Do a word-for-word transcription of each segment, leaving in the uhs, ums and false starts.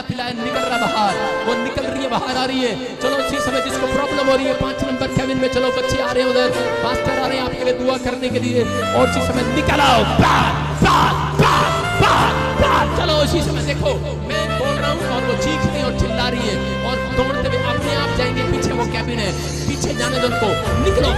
पिलाया, निकल रहा बाहर, वो निकल रही है, बाहर आ रही है। चलो उसी समय जिसको प्रॉब्लम हो रही है पांच नंबर कैबिन में, चलो बच्चे आ रहे हैं उधर, पास्टर आ रहे हैं आपके लिए दुआ करने के लिए, और उसी समय निकल आओ, चलो उसी समय देखो मैं बोल रहा हूँ और वो चीख रही और चिल्ला रही है और दौड़ते हुए अपने आप जाएंगे, पीछे वो कैबिन है, पीछे जाने दो उनको, निकलो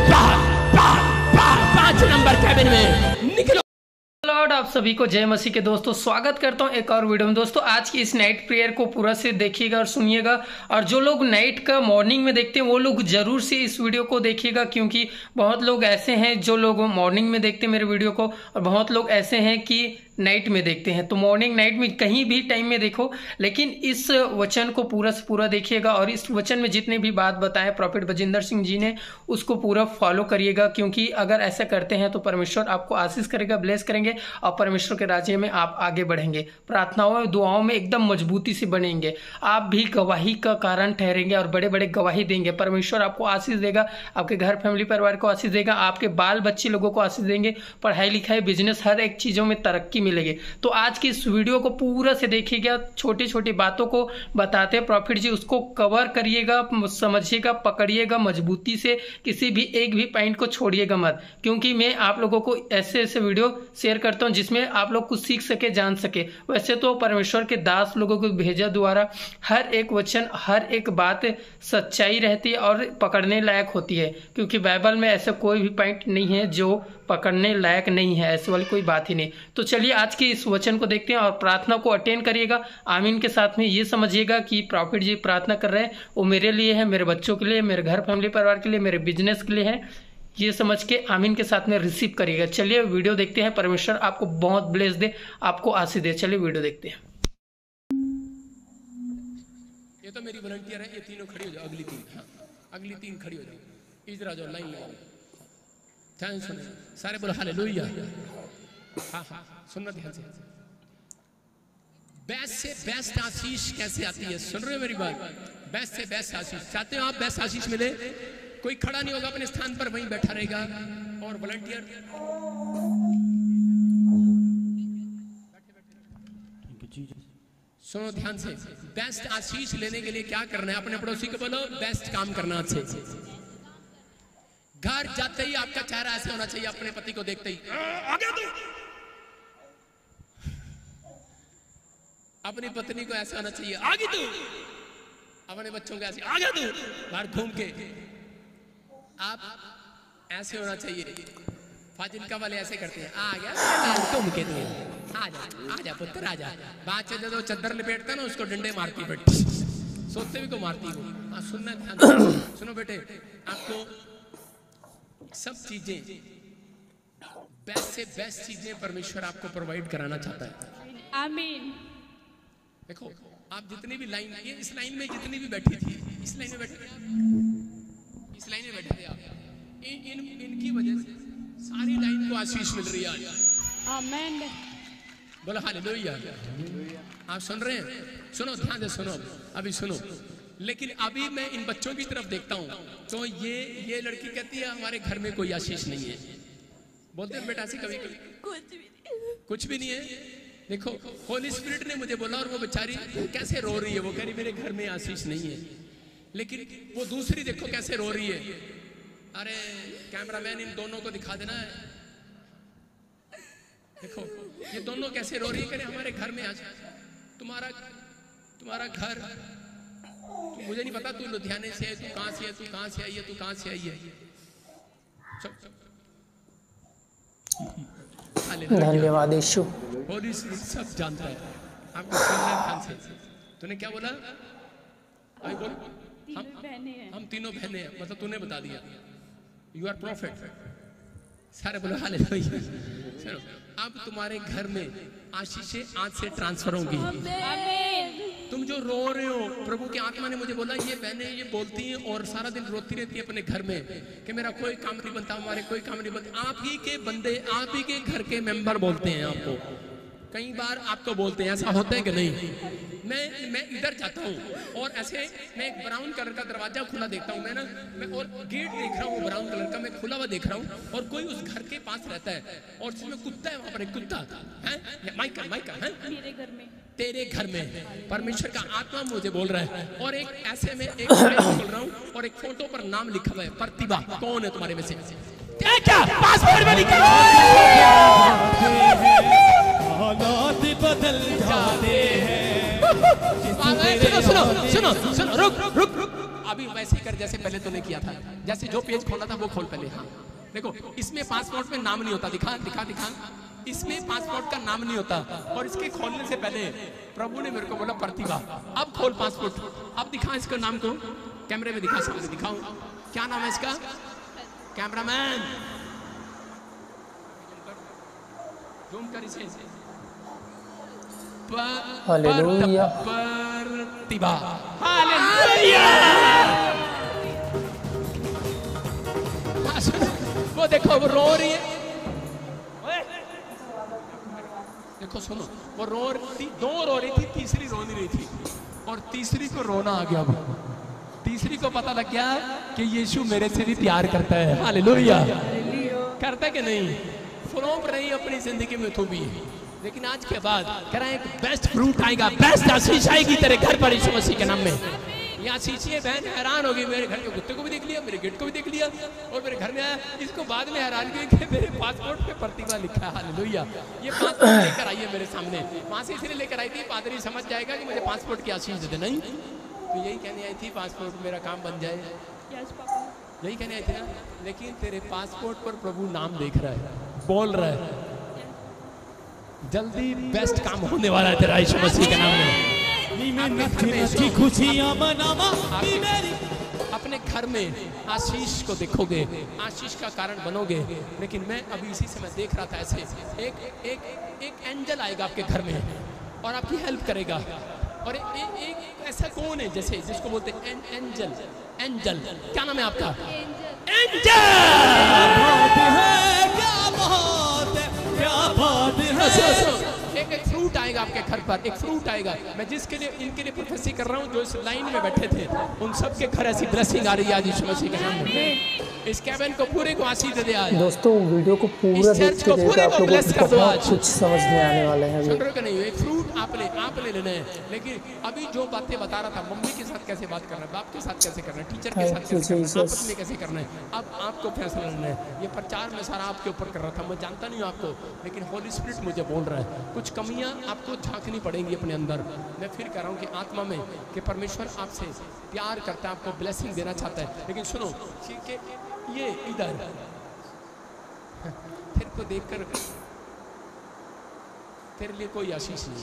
पांच नंबर कैबिन में निकलो। लॉर्ड आप सभी को जय मसीह के दोस्तों, स्वागत करता हूं एक और वीडियो में। दोस्तों आज की इस नाइट प्रेयर को पूरा से देखिएगा और सुनिएगा, और जो लोग नाइट का मॉर्निंग में देखते हैं वो लोग जरूर से इस वीडियो को देखिएगा, क्योंकि बहुत लोग ऐसे हैं जो लोग मॉर्निंग में देखते हैं मेरे वीडियो को, और बहुत लोग ऐसे हैं कि नाइट में देखते हैं। तो मॉर्निंग नाइट में कहीं भी टाइम में देखो, लेकिन इस वचन को पूरा से पूरा देखिएगा, और इस वचन में जितने भी बात बताए प्रॉफिट बजिंदर सिंह जी ने उसको पूरा फॉलो करिएगा, क्योंकि अगर ऐसा करते हैं तो परमेश्वर आपको आशीष करेगा, ब्लेस करेंगे, और परमेश्वर के राज्य में आप आगे बढ़ेंगे, प्रार्थनाओं और दुआओं में एकदम मजबूती से बनेंगे, आप भी गवाही का कारण ठहरेंगे और बड़े बड़े गवाही देंगे। परमेश्वर आपको आशीष देगा, आपके घर फैमिली परिवार को आशीष देगा, आपके बाल बच्चे लोगों को आशीष देंगे, पढ़ाई लिखाई बिजनेस हर एक चीजों में तरक्की मिलेगी। तो आज की इस वीडियो को पूरा से देखिएगा, छोटी छोटी बातों को बताते हैं प्रॉफिट जी, उसको कवर करिएगा, समझिएगा, पकड़िएगा मजबूती से, किसी भी एक भी पॉइंट को छोड़िएगा मत, क्योंकि मैं आप लोगों को ऐसे ऐसे वीडियो शेयर करता हूं जिसमें आप लोग कुछ सीख सके, जान सके। वैसे तो परमेश्वर के दास लोगों को भेजा द्वारा हर एक वचन, हर एक बात सच्चाई रहती है और पकड़ने लायक होती है, क्योंकि बाइबल में ऐसा कोई भी पॉइंट नहीं है जो पकड़ने लायक नहीं है, ऐसी वाली कोई बात ही नहीं। तो चलिए आज के इस वचन को देखते हैं और प्रार्थना को अटेंड करिएगा आमीन के साथ में। ये समझिएगा कि प्रॉफिट जी प्रार्थना कर रहे हैं वो मेरे लिए है, मेरे बच्चों के लिए, मेरे घर फैमिली परिवार के लिए, मेरे बिजनेस के लिए है, ये समझ के आमीन के साथ में रिसीव करिएगा। चलिए वीडियो देखते हैं, परमेश्वर आपको बहुत ब्लेस दे, आपको आशीष दे। चलिए वीडियो देखते हैं। ये तो मेरी वॉलंटियर है, ये तीनों खड़ी हो जाओ, अगली तीन, हाँ अगली तीन खड़ी हो जाओ, इधर आ जाओ, लाइन लगाओ, ध्यान सुने सारे, बोलो हालेलुया। हाँ हाँ सुनना ध्यान से। बेस्ट से बेस्ट आशीष कैसे आती है, सुन रहे हो मेरी बात? बेस्ट से बेस्ट आशीष चाहते हो आप, बेस्ट आशीष मिले, कोई खड़ा नहीं होगा अपने स्थान पर, वहीं बैठा रहेगा, और वॉलंटियर सुनो ध्यान से। बेस्ट आशीष लेने के लिए क्या करना है? अपने पड़ोसी को बोलो बेस्ट काम करना अच्छे से। घर जाते ही आपका चेहरा ऐसे होना चाहिए, अपने पति को देखते ही आगे तू, अपनी पत्नी को ऐसा होना चाहिए आगे तू, अपने बच्चों को ऐसे आगे तू, बाहर घूम के आप ऐसे होना चाहिए। फाजिलका वाले ऐसे करते हैं, आ गया तुम के तू, आ जा आ जा पुत्र आ जा, बात से जो चद्दर लपेटता ना उसको डंडे मारती बेटी, सोते भी को मारती हो। हाँ सुनना ध्यान, सुनो बेटे, आपको सब चीजें बेस्ट से बेस्ट चीजें परमेश्वर आपको प्रोवाइड कराना चाहता है, आमीन। देखो आप जितनी भी लाइन, ये इस लाइन में जितनी भी बैठी थी, इस लाइन में बैठे थे, इस लाइन में बैठे थे आप, इन, इन इनकी वजह से सारी लाइन को आशीष मिल रही है, आमीन। बोलो हालेलुया। आप सुन रहे हैं? सुनो ध्यान से सुनो, अभी सुनो। लेकिन अभी मैं इन बच्चों की तरफ देखता हूं तो ये ये लड़की कहती है हमारे घर में कोई आशीष नहीं है। बोलते हैं बेटा से कभी कभी कुछ भी नहीं, कुछ भी नहीं है। देखो होली स्पिरिट ने मुझे बोला, और वो बेचारी कैसे रो रही है, वो कह रही मेरे घर में आशीष नहीं है। लेकिन वो दूसरी देखो कैसे रो रही है। अरे कैमरामैन इन दोनों को दिखा देना है, देखो ये दोनों कैसे रो रही है, कह रहे हमारे घर में आशीष, तुम्हारा तुम्हारा घर, तू मुझे नहीं पता, तू लुधियाने से है, तू कहां से है, तू कहां से आई है, तू कहां से आई है। धन्यवाद यीशु, होली स्पिरिट सब जानता है। आपको सुनना ध्यान से। तूने क्या बोला? अभी बोल। हम हम तीनों बहनें हैं, मतलब तूने बता दिया, यू आर प्रॉफिट। सारे बोलो हालेलुया। सुनो, अब तुम्हारे घर में आशीषें आज से ट्रांसफर होंगी। तुम जो रो रहे हो, प्रभु की आत्मा ने मुझे बोला ये बहनें ये बोलती हैं और सारा दिन रोती रहती है अपने घर में कि मेरा कोई काम नहीं बनता, हमारे कोई काम नहीं बनता। आप ही के बंदे, आप ही के घर के मेंबर बोलते हैं आपको, कई बार आपको बोलते हैं, ऐसा होता है कि नहीं? मैं मैं इधर जाता हूँ और ऐसे मैं एक ब्राउन कलर का दरवाजा खुला देखता हूँ, मैं ना मैं और गेट देख रहा हूँ ब्राउन कलर का, मैं खुला हुआ देख रहा हूँ, और कोई उस घर के पास रहता है और जिसमें कुत्ता है, वहाँ पर एक कुत्ता है, माइकल माइकल है मेरे घर में, तेरे घर में परमेश्वर का आत्मा मुझे बोल रहा है। और एक ऐसे में एक बोल रहा हूँ और एक फोटो पर नाम लिखा हुआ है प्रतिभा। कौन है तुम्हारे में से? क्या क्या पासपोर्ट में लिखा हालात बदल जाते हैं। सुनो सुनो सुनो सुनो रुक रुक रुक अभी वैसे ही कर जैसे पहले तूने किया था। जैसे जो पेज खोला था वो खोल पहले। हाँ देखो इसमें पासपोर्ट में नाम नहीं होता। दिखा दिखा दिखा इसमें पासपोर्ट का नाम नहीं होता। और इसके खोलने से पहले प्रभु ने मेरे को बोला प्रतिभा अब खोल पासपोर्ट। अब दिखा इसका नाम को कैमरे में दिखा सामने दिखाओ क्या नाम है इसका। कैमरामैन जूम कर इसे। Hallelujah Pratibha hallelujah. वो देखो वो रो रही है। देखो सुनो वो रो रही थी, दो रो रही थी, तीसरी रो नहीं रही थी और तीसरी को रोना आ गया। तीसरी को पता लग गया कि यीशु मेरे से भी प्यार करता है। हालेलुया करता है कि नहीं। फ्लॉप रही अपनी जिंदगी में तू भी, लेकिन आज के बाद कह रहा है एक बेस्ट फ्रूट आएगा, बेस्ट आशीष आएगी तेरे घर पर यीशु मसीह के नाम में। यहाँ आशीषीय बहन हैरान होगी। मेरे घर के कुत्ते को भी देख लिया, मेरे गेट को भी देख लिया और मेरे घर में आया। इसको बाद में हैरान की कि मेरे पासपोर्ट पे प्रतिभा लिखा है। हालेलुया ये पासपोर्ट लेकर आई है मेरे सामने। वहां से इसलिए लेकर आई थी पादरी समझ जाएगा कि मुझे पासपोर्ट की आशीष दे। नहीं तो यही कहने आई थी पासपोर्ट मेरा काम बन जाए, यही कहने आई थी ना। लेकिन तेरे पासपोर्ट पर प्रभु नाम देख रहा है, बोल रहा है जल्दी बेस्ट काम होने वाला है तेरा यीशु मसीह के नाम में। खुशियां मनावा अपने घर में आशीष को देखोगे, आशीष का कारण बनोगे। लेकिन मैं अभी इसी समय देख रहा था ऐसे एक एक एक एंजल आएगा आपके घर में और आपकी हेल्प करेगा। और ए, ए, एक ऐसा कौन है जैसे जिसको बोलते हैं एं, एंजल। एंजल क्या नाम है आपका? एंजल। क्या बात है, क्या बात है। एक एक फ्रूट आएगा आपके घर पर, एक फ्रूट आएगा। मैं जिसके लिए इनके लिए प्रोफेसी कर रहा हूँ जो इस लाइन में बैठे थे उन सब के घर ऐसी ब्लेसिंग आ रही है आज यीशु मसीह के नाम में। इस कैबिन को पूरे को आशीष दे दे आज। दोस्तों वीडियो को पूरा देखते देखते आप लोगों को बहुत कुछ समझ में आने वाले हैं। सुन रहे हो कि नहीं? एक फ्रूट आपने आपने लेना है। लेकिन अभी जो बातें बता रहा था, मम्मी के साथ कैसे बात करना है, बाप के साथ कैसे करना है, टीचर के साथ कैसे करना है, आपस में कैसे करना है, अब आपको फैसला लेना है। ये प्रचार में सारा आपके ऊपर कर रहा था। मैं जानता नहीं हूँ आपको, लेकिन होली स्पिरिट मुझे बोल रहा है कुछ कमियां आपको झांकनी पड़ेंगी अपने अंदर। मैं फिर कह रहा हूँ कि आत्मा में कि परमेश्वर आपसे प्यार करता है, आपको ब्लेसिंग देना चाहता है। लेकिन सुनो कि ये इधर तेरे को देखकर तेरे लिए कोई आशीष नहीं।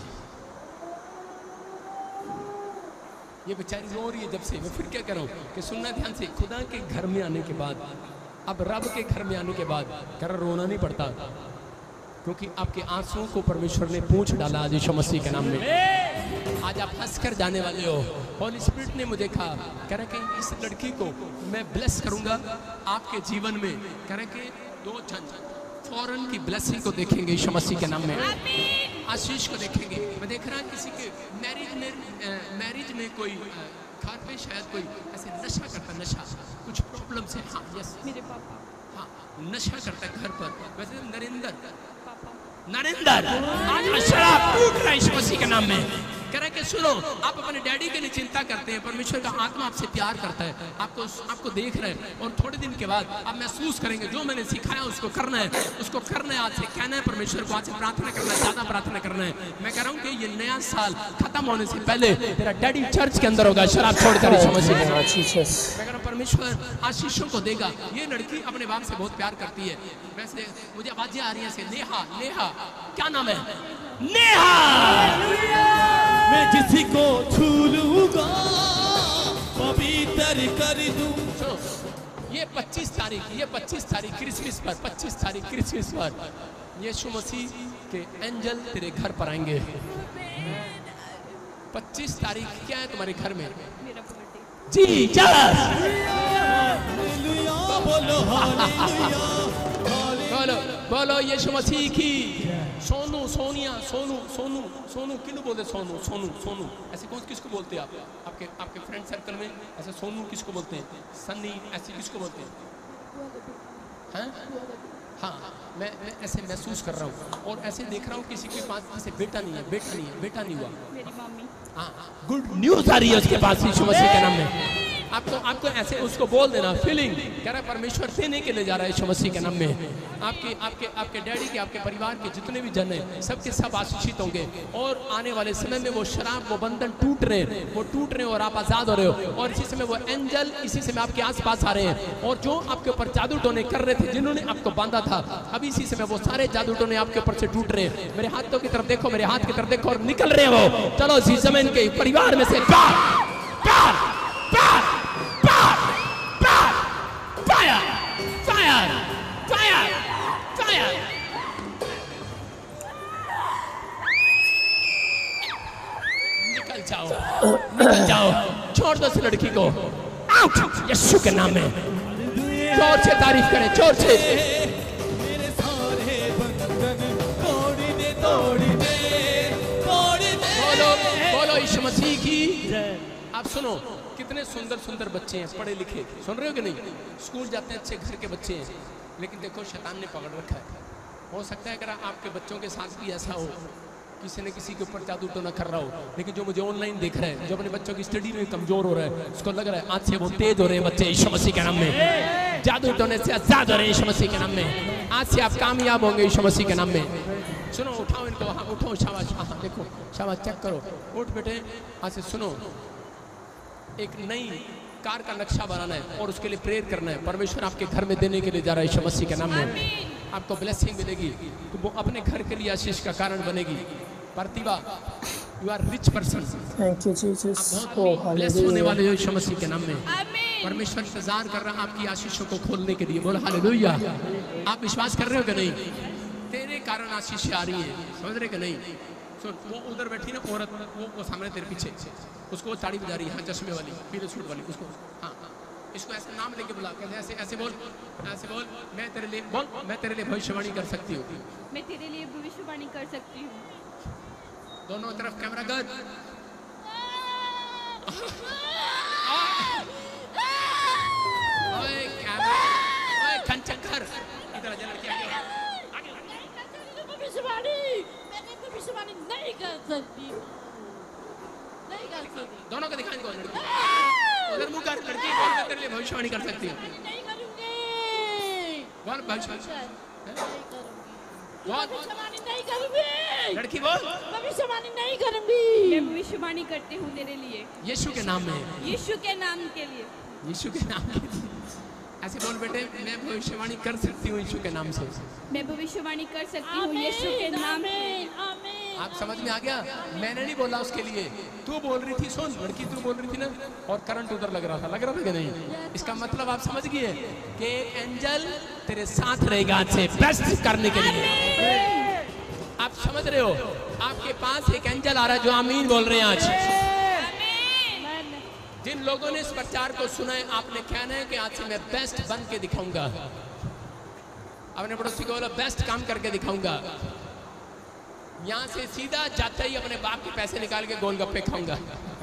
ये बेचारी रो रही है जब से। मैं फिर क्या कह रहा हूँ कि सुनना ध्यान से। खुदा के घर में आने के बाद, अब रब के घर में आने के बाद कर रोना नहीं पड़ता, क्योंकि आपके आंसुओं को परमेश्वर ने पूंछ डाला आज यीशु मसीह के नाम में। आज आप हंस कर जाने वाले हो। होली स्पिरिट ने मुझे कहा, कह रहा कि इस लड़की को मैं ब्लेस करूंगा आपके जीवन में। कह रहा कि दो जन फौरन की ब्लेसिंग को देखेंगे यीशु मसीह के नाम में, आशीष को देखेंगे। मैं देख रहा किसी के मैरिज में मैरिज में कोई घर पे शायद कोई ऐसे नशा करता, नशा कुछ प्रॉब्लम से। हाँ यस मेरे पापा, हाँ नशा करता है घर पर। वैसे नरेंद्र नरेंद्र आज शराब टूट रहा है यीशु मसीह के नाम में। कह रहा है कि सुनो आप अपने डैडी के लिए चिंता करते हैं, परमेश्वर का आत्मा आपसे प्यार करता है, आपको आपको देख रहे हैं। और थोड़े दिन के बाद आप महसूस करेंगे जो मैंने सिखाया उसको करना है, उसको करना है। आज से कहना है परमेश्वर को, आज से प्रार्थना करना है, ज्यादा प्रार्थना करना है। मैं कह रहा हूँ कि ये नया साल खत्म होने से पहले तेरा डैडी चर्च के अंदर होगा, शराब छोड़कर यीशु मसीह के नाम में। मैं कह रहा हूँ परमेश्वर आशीषों को देगा। ये लड़की अपने बाप से बहुत प्यार करती है। वैसे मुझे आवाजें आ रही है, नेहा नेहा क्या नाम है? नेहा। मैं किसी को छू लूंगा पवित्र कर दूं। ये पच्चीस तारीख ये पच्चीस तारीख क्रिसमस पर पच्चीस तारीख क्रिसमस पर यीशु मसीह के एंजल तेरे घर पर आएंगे। पच्चीस तारीख क्या है तुम्हारे घर में? जी बोलो हालेलुया। बोलो बोलो यीशु मसीह की। सोनू सोनिया सोनू सोनू सोनू किसको बोलते? सोनू सोनू सोनू ऐसे कौन किसको बोलते हैं आप? आपके आपके फ्रेंड सर्कल में ऐसे सोनू किसको बोलते हैं? सन्नी ऐसे किसको बोलते हैं? हाँ हाँ मैं मैं ऐसे महसूस कर रहा हूँ और ऐसे देख रहा हूँ किसी के पास जैसे बेटा नहीं है, बेटा नहीं है, बेटा नहीं हुआ। मेरी मम्मी। हाँ, गुड न्यूज आ रही है उसके पास यीशु मसीह के नाम में। आपको आपको ऐसे उसको बोल देना, फीलिंग कह रहा है परमेश्वर देने के लिए जा रहा है यीशु मसीह के नाम में। आपके आपके आपके डैडी के, आपके परिवार के जितने भी जन हैं, सबके सब आशीषित होंगे और आने वाले समय में वो शराब, वो बंधन टूट रहे हैं, वो टूट रहे हैं और आप आजाद हो रहे हो। और इसी समय वो एंजल इसी समय आपके आसपास आ रहे हैं और जो आपके ऊपर जादू टोने कर रहे थे, जिन्होंने आपको बांधा था, अभी इसी समय वो सारे जादू टोने आपके ऊपर से टूट रहे हैं। मेरे हाथों की तरफ देखो, मेरे हाथ की तरफ देखो और निकल रहे हैं वो। चलो इसी समय इनके परिवार में से प्यार प्यार प्यार प्यार प्यार फायर फायर फायर फायर। निकल जाओ, निकल जाओ, छोड़ दो इस लड़की को। आउट यीशु के नाम में। जोर से तारीफ करें, जोर से। मेरे सारे बंधन तोड़ दे तोड़ दे तोड़ दे। बोलो बोलो यीशु मसीह की। आप सुनो, कितने सुंदर सुंदर बच्चे हैं, पढ़े लिखे, सुन रहे हो कि नहीं? स्कूल जाते हैं, अच्छे घर के बच्चे हैं, लेकिन देखो शैतान ने पकड़ रखा है। हो सकता है अगर आपके बच्चों के साथ भी ऐसा हो, किसी न किसी के ऊपर जादू टोना कर रहा हो, लेकिन जो मुझे ऑनलाइन देख रहा है, जो अपने बच्चों की स्टडी में कमजोर हो रहा है, उसको लग रहा है आज से वो तेज हो रहे हैं बच्चे यीशु मसीह के नाम में। जादू टोने से आजाद हो रहे हैं यीशु मसीह के नाम में। आज से आप कामयाब होंगे यीशु मसीह के नाम में। सुनो, उठाओ इनको, हाँ उठो, शाबाश, हाँ देखो, शाबाश, चेक करो, उठ बेटे। आज से सुनो, एक नई कार का नक्शा बनाना है और उसके लिए प्रेयर करना है। परमेश्वर आपके घर में देने के लिए जा रहा है यीशु मसीह के नाम में। आपको ब्लेसिंग मिलेगी, तो वो अपने घर के लिए आशीष का कारण बनेगी। Pratibha, you are rich person. Thank you Jesus. बहुत ब्लेस होने वाले हो यीशु मसीह के नाम में। आमीन। परमेश्वर इंतजार कर रहा है आपकी आशीषों को खोलने के लिए। बोलो हालेलुया। आप विश्वास कर रहे हो कि नहीं? तेरे कारण आशीष आ रही है, समझ रहे कि नहीं? सुन, वो उधर बैठी ना औरत, वो वो सामने तेरे पीछे, उसको वो ताड़ी बजा रही है, हाँ, चश्मे वाली, पीले सूट वाली, उसको, हाँ हाँ, इसको ऐसे नाम लेके बुला, कहते ऐसे ऐसे बोल, ऐसे बोल, मैं तेरे लिए बोल, मैं तेरे लिए भविष्यवाणी कर सकती हूँ। मैं तेरे लिए भविष्यवाणी कर सकती हूँ। दोनों तरफ कैमरा कर। ओए कैमरा, ओए खंचकर, इधर आ जा लड़की, आगे आगे। भविष्यवाणी मैंने भविष्यवाणी नहीं कर सकती, नहीं कर सकती। दोनों को दिखाएं, कौन लड़की? उधर मुंह कर, लड़की बोल, मैं तेरे लिए भविष्यवाणी कर सकती हूँ। नहीं करूँगी। बोल भविष्यवाणी, नहीं करूँगी। बोल भविष्यवाणी नहीं करूँगी। लड़की बोल, भविष्यवाणी नहीं करूँगी। मैं भविष्यवाणी करती हूँ तेरे लिए, यीशु के नाम में, यीशु के नाम के लिए। यीशु के नाम के लिए। ऐसे बोल बेटे, मैं भविष्यवाणी कर सकती हूँ यीशु के नाम से। मैं भविष्यवाणी कर सकती हूँ यीशु के नाम से। आप समझ में आ गया? मैंने नहीं बोला उसके लिए, तू बोल रही थी। सुन लड़की, तू बोल रही थी ना, और करंट उधर लग रहा था, लग रहा था कि नहीं? इसका मतलब आप समझ गए कि एंजल तेरे साथ रहेगा आज से बेस्ट करने के लिए। आप समझ रहे हो? आपके पास एक एंजल आ रहा है जो आमीन बोल रहे हैं आज। जिन लोगों ने इस प्रचार को सुना है, आपने कहना है कि आज से मैं बेस्ट बन के दिखाऊंगा। अपने पड़ोसी को बोलो, बेस्ट काम करके दिखाऊंगा। यहाँ से सीधा जाते ही अपने बाप के पैसे निकाल के गोलगप्पे खाऊंगा।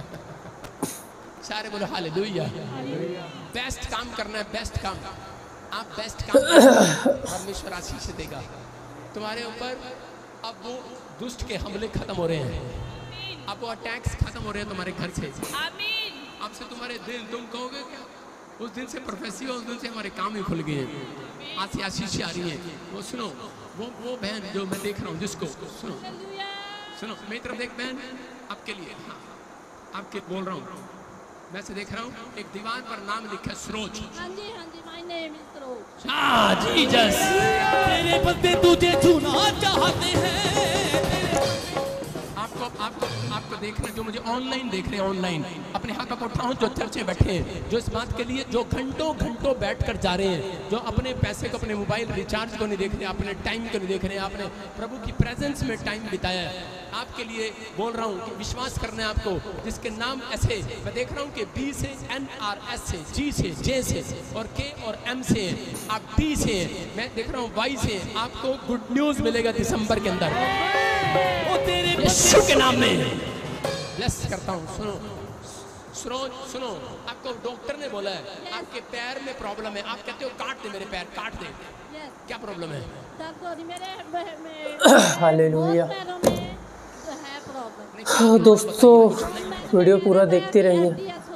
सारे बोलो हालेलुया। बेस्ट काम करना है, बेस्ट काम। आप बेस्ट काम करें, परमेश्वर आशीष देगा तुम्हारे ऊपर। अब वो दुष्ट के हमले खत्म हो रहे हैं, अब वो अटैक्स खत्म हो रहे हैं तुम्हारे घर से। आमीन। अब से तुम्हारे दिल, तुम कहोगे क्या? उस दिन से प्रोफेसी हो, उस दिन से हमारे काम ही खुल गए हैं। आज से आशीष आ रही है। वो सुनो, वो वो बहन जो मैं देख रहा हूँ, जिसको सुनो सुनो, मेरी तरफ देख बहन, आपके लिए, हाँ आपके बोल रहा हूँ, मैं से देख रहा हूँ, एक दीवार पर नाम लिखा है सरोज। हाँ जी, हाँ जी, माय नेम इज सरोज। हाँ जीसस। तेरे बंदे तुझे चुना चाहते हैं। आपको आपको आपको देखना, जो मुझे ऑनलाइन देख रहे हैं, ऑनलाइन अपने हाथों को उठाओ, जो चर्च में बैठे हैं, जो इस बात के लिए, जो घंटों घंटों बैठकर जा रहे हैं, जो अपने पैसे को, अपने मोबाइल रिचार्ज को नहीं देख रहे, अपने टाइम को नहीं देख रहे, आपने प्रभु की प्रेजेंस में टाइम बिताया है। आपके लिए बोल रहा हूँ कि विश्वास करना है आपको, जिसके नाम ऐसे मैं देख रहा हूँ कि बी से, एन आर एस से, जी से, जे से, और के और एम से, आप डी से, मैं देख रहा हूँ वाई से। आपको गुड न्यूज मिलेगा दिसंबर के अंदर, ओ तेरे यीशु के नाम में ब्लेस करता हूँ। सुनो, सुनो सुनो, आपको डॉक्टर ने बोला है आपके पैर में प्रॉब्लम है, आप कहते हो काट दे मेरे पैर, काट दे, क्या प्रॉब्लम है? दर्द हो रही मेरे हालेलुया। पैरों में तो है प्रॉब्लम। हाँ दोस्तों, वीडियो पूरा देखते रहिए।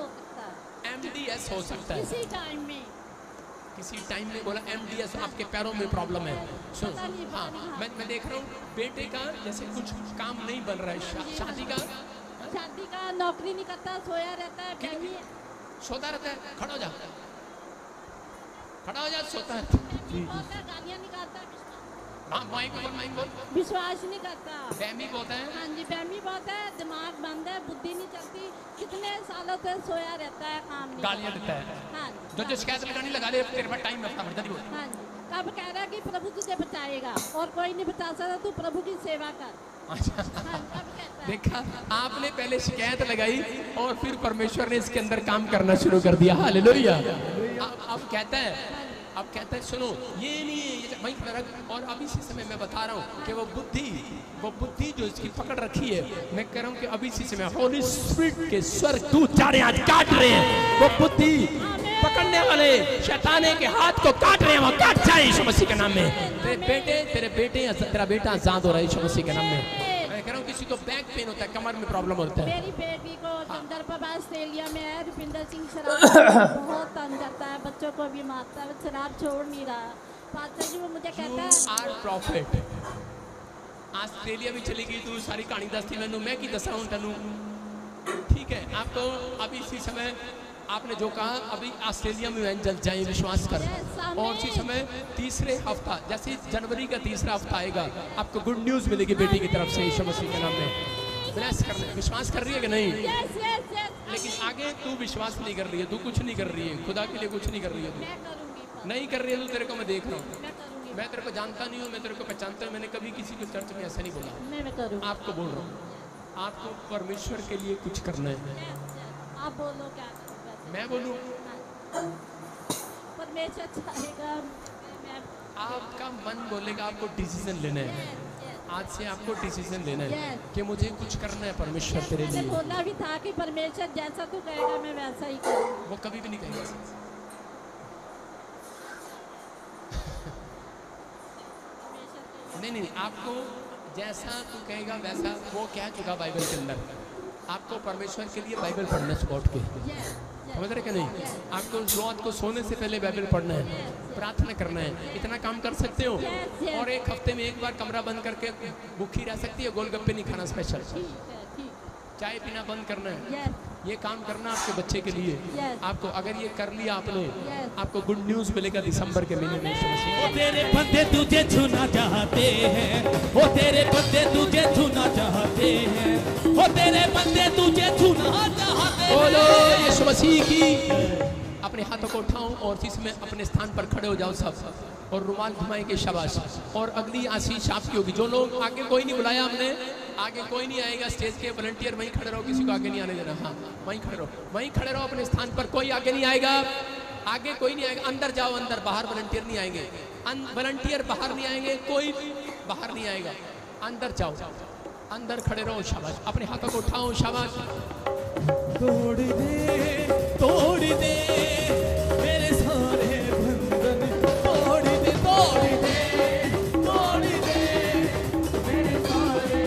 एम डी एस हो सकता है किसी टाइम में, किसी टाइम में बोला एम डी एस, आपके पैरों में प्रॉब्लम है। सुन, हाँ मैं मैं देख रहा हूँ बेटे का जैसे कुछ काम नहीं बन रहा है, शा, शादी का शादी का नौकरी नहीं करता, सोया रहता है, बेबी सोता रहता है। खड़ा हो जा, खड़ा हो जा, सोता है, गालियाँ निकालता है, हाँ माइक बोल, माइक बोल, विश्वास नहीं करता, बहमी बहुत है। हाँ जी बहमी बहुत है, दिमाग बंद है, बुद्धि नहीं चलती, कितने सालों से सोया रहता है, काम नहीं गालियाँ देता है। हाँ जो जो शिकायत लगानी लगा ले, तेरे पास टाइम है, जल्दी बोल। हाँ जी, कब कह रहा है कि प्रभु तुझे बचाएगा और कोई नहीं बचा सकता, तू प्रभु की सेवा कर। अच्छा, हाँ, कब कहता है? देखा, आपने पहले शिकायत लगाई और फिर परमेश्वर ने इसके अंदर काम करना शुरू कर दिया। हालेलुया। अब कहता है, अब कहता है सुनो, ये नहीं है, ये वहीं खड़ा रख। और अभी इसी समय मैं बता रहा हूँ कि वो बुद्धि, वो बुद्धि जो इसकी पकड़ रखी है, मैं कह रहा हूँ कि अभी इसी समय होली स्पिरिट के स्वर्ग दूत जा रहे हैं, आज काट रहे हैं वो बुद्धि पकड़ने वाले शैताने के हाथ को काट रहे हैं, वो काट जाए यीशु मसीह के नाम में। तेरे बेटे तेरे बेटे तेरा बेटा आजाद हो रहा है यीशु मसीह के नाम में। मैं कह रहा हूँ किसी को बैक पेन होता है, कमर में प्रॉब्लम होता है। मेरी बेटी को चंद्रप्रभा ऑस्ट्रेलिया में है, रुपिंदर सिंह शराब बहुत तंग करता है, बच्चों को भी मारता है, शराब छोड़ नहीं रहा। पास्टर जी वो मुझे कहता है आर प्रॉफिट, ऑस्ट्रेलिया भी चली गई, तू सारी कहानी दसती मैनू, मैं की दसा हूँ तेनू, ठीक है। आपको अभी इसी समय आपने जो कहा, अभी ऑस्ट्रेलिया में एंजल जाए, विश्वास कर। और इसी समय तीसरे हफ्ता, जैसे जनवरी का तीसरा हफ्ता आएगा, आपको गुड न्यूज़ मिलेगी बेटी की तरफ से यीशु मसीह के नाम में। ब्लेस करना, विश्वास कर रही है कि नहीं? Yes yes yes. लेकिन आगे तू विश्वास नहीं कर रही है, तू कुछ नहीं कर रही है, खुदा के लिए कुछ नहीं कर रही है, मैं करूंगी, तू नहीं कर रही है, तू तेरे को मैं देख रहा हूँ, मैं करूंगी, मैं तेरे को जानता नहीं हूँ, मैं तेरे को पहचानता हूँ, मैंने कभी किसी को चर्च में ऐसा नहीं बोला। मैं मैं करूंगी, आपको बोल रहा हूँ, आपको परमेश्वर के लिए कुछ करना है। आप बोलो क्या करूं? मैं बोलूँ? परमेश्वर चाहेगा, मैं आपका मन बोलेगा, आपको डिसीजन लेना है। आज से आपको डिसीजन लेना है Yes. कि मुझे कुछ करना है परमेश्वर तेरे मैंने लिए। बोला भी था कि परमेश्वर जैसा तू कहेगा मैं वैसा ही करूंगा। वो कभी भी नहीं कहेगा। नहीं नहीं, आपको जैसा तू कहेगा वैसा वो कह चुका बाइबल के अंदर। आपको परमेश्वर के लिए बाइबल पढ़ना है सुबह उठ के, समझ रहे कि नहीं? आपको रात को सोने से पहले बाइबल पढ़ना है, प्रार्थना करना है, इतना काम कर सकते हो। और एक हफ्ते में एक बार कमरा बंद करके भूखी रह सकती है, गोलगप्पे नहीं खाना स्पेशल, चाय पीना बंद करना है, ये काम करना आपके बच्चे के लिए। आपको अगर ये कर लिया आपने, आपको गुड न्यूज़ मिलेगा दिसंबर के महीने में। ओ तेरे बंदे तुझे छूना चाहते हैं, ओ तेरे बंदे तुझे छूना चाहते हैं, ओ तेरे बंदे तुझे छूना चाहते हैं। बोलो यीशु मसीह की। अपने हाथों को उठाओ और जिसमें अपने स्थान पर खड़े हो जाओ सब, और रुमाल घुमाएंगे, शाबाश। और अगली आशीष आपकी होगी। जो लोग आगे कोई नहीं बुलाया हमने, आगे कोई नहीं आएगा, स्टेज के वॉलंटियर वहीं खड़े रहो, किसी को आगे नहीं आने देना। हाँ वहीं खड़े रहो, वहीं खड़े रहो अपने स्थान पर, कोई आगे नहीं आएगा, आगे कोई नहीं आएगा। अंदर जाओ, अंदर, बाहर वॉलंटियर नहीं आएंगे, वॉलंटियर बाहर नहीं आएंगे, कोई बाहर नहीं आएगा, अंदर जाओ, अंदर खड़े रहो, शाबाश। अपने हाथों को उठाओ, शाबाश। तोड़ दे तोड़ दे मेरे सारे बंधन, तोड़ दे तोड़ दे तोड़ दे मेरे सारे,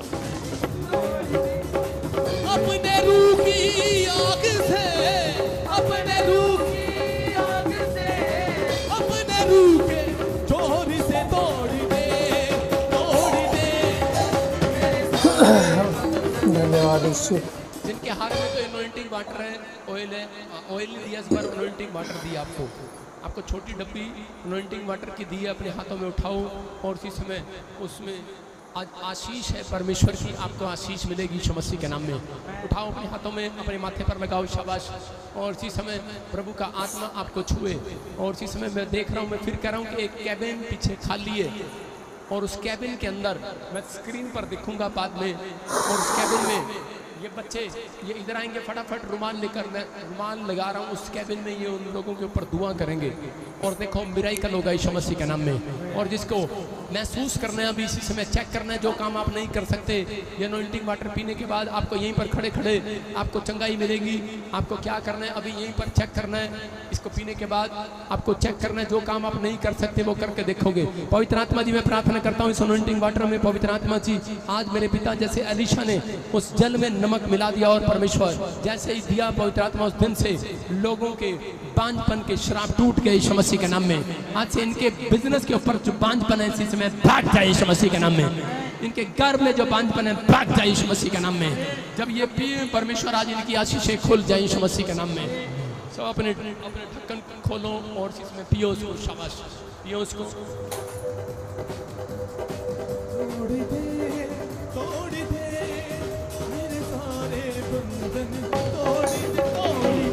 अपने रूह की आग से, अपने रूह की आग से, अपने रूह के जोर से तोड़ दे तोड़ दे मेरे सारे। धन्यवाद यीशु। जिनके हाथ में तो एनोइंटिंग वाटर है, ऑयल है, ऑयल दिया इस बार, एनोइंटिंग वाटर दिया आपको, आपको छोटी डब्बी एनोइंटिंग वाटर की दी है, अपने हाथों में उठाओ। और इसी समय उसमें आज आशीष है परमेश्वर की, आपको आशीष मिलेगी यीशु मसीह के नाम में। उठाओ अपने हाथों में, अपने माथे पर लगाओ, शाबाश। और इसी समय प्रभु का आत्मा आपको छुए। और इसी समय मैं देख रहा हूँ, मैं फिर कह रहा हूँ कि एक कैबिन पीछे खाली है, और उस कैबिन के अंदर मैं स्क्रीन पर दिखूंगा बाद में, और उस कैबिन में ये बच्चे ये इधर आएंगे, फटाफट रुमाल लेकर, मैं रुमाल लगा रहा हूँ उस कैबिन में, ये उन लोगों के ऊपर दुआ करेंगे। और देखो मिराकल होगा यीशु मसीह के नाम में। और जिसको महसूस करना है, अभी इसी समय चेक करना है। जो काम आप नहीं कर सकते, ये एनॉइंटिंग वाटर पीने के बाद आपको यहीं पर खड़े खड़े आपको चंगाई मिलेगी। आपको क्या करना है, अभी यहीं पर चेक करना है। इसको पीने के बाद आपको चेक करना है, जो काम आप नहीं कर सकते वो करके देखोगे। पवित्र आत्मा जी, मैं प्रार्थना करता हूँ इस एनॉइंटिंग वाटर में, पवित्र आत्मा जी आज मेरे पिता जैसे एलीशा ने उस जल में नमक मिला दिया, और परमेश्वर जैसे ही दिया, पवित्र आत्मा उस दिन से लोगों के बांझपन के श्राप टूट गए यीशु मसीह के नाम में। आज से इनके बिजनेस के ऊपर जो बांझपन है इसी समय भाग जाए यीशु मसीह के नाम में। इनके घर में जो बांझपन है भाग जाए यीशु मसीह के नाम में। जब ये पिए परमेश्वर आज इनकी आशीषें खुल जाए यीशु मसीह के नाम में। सब so, अपने अपने ढक्कन खोलो और इसमें पियो उसको, शाबाश, पियो उसको। तोड़ दे, तोड़ दे, मेरे सारे बंधन तोड़ दे, तोड़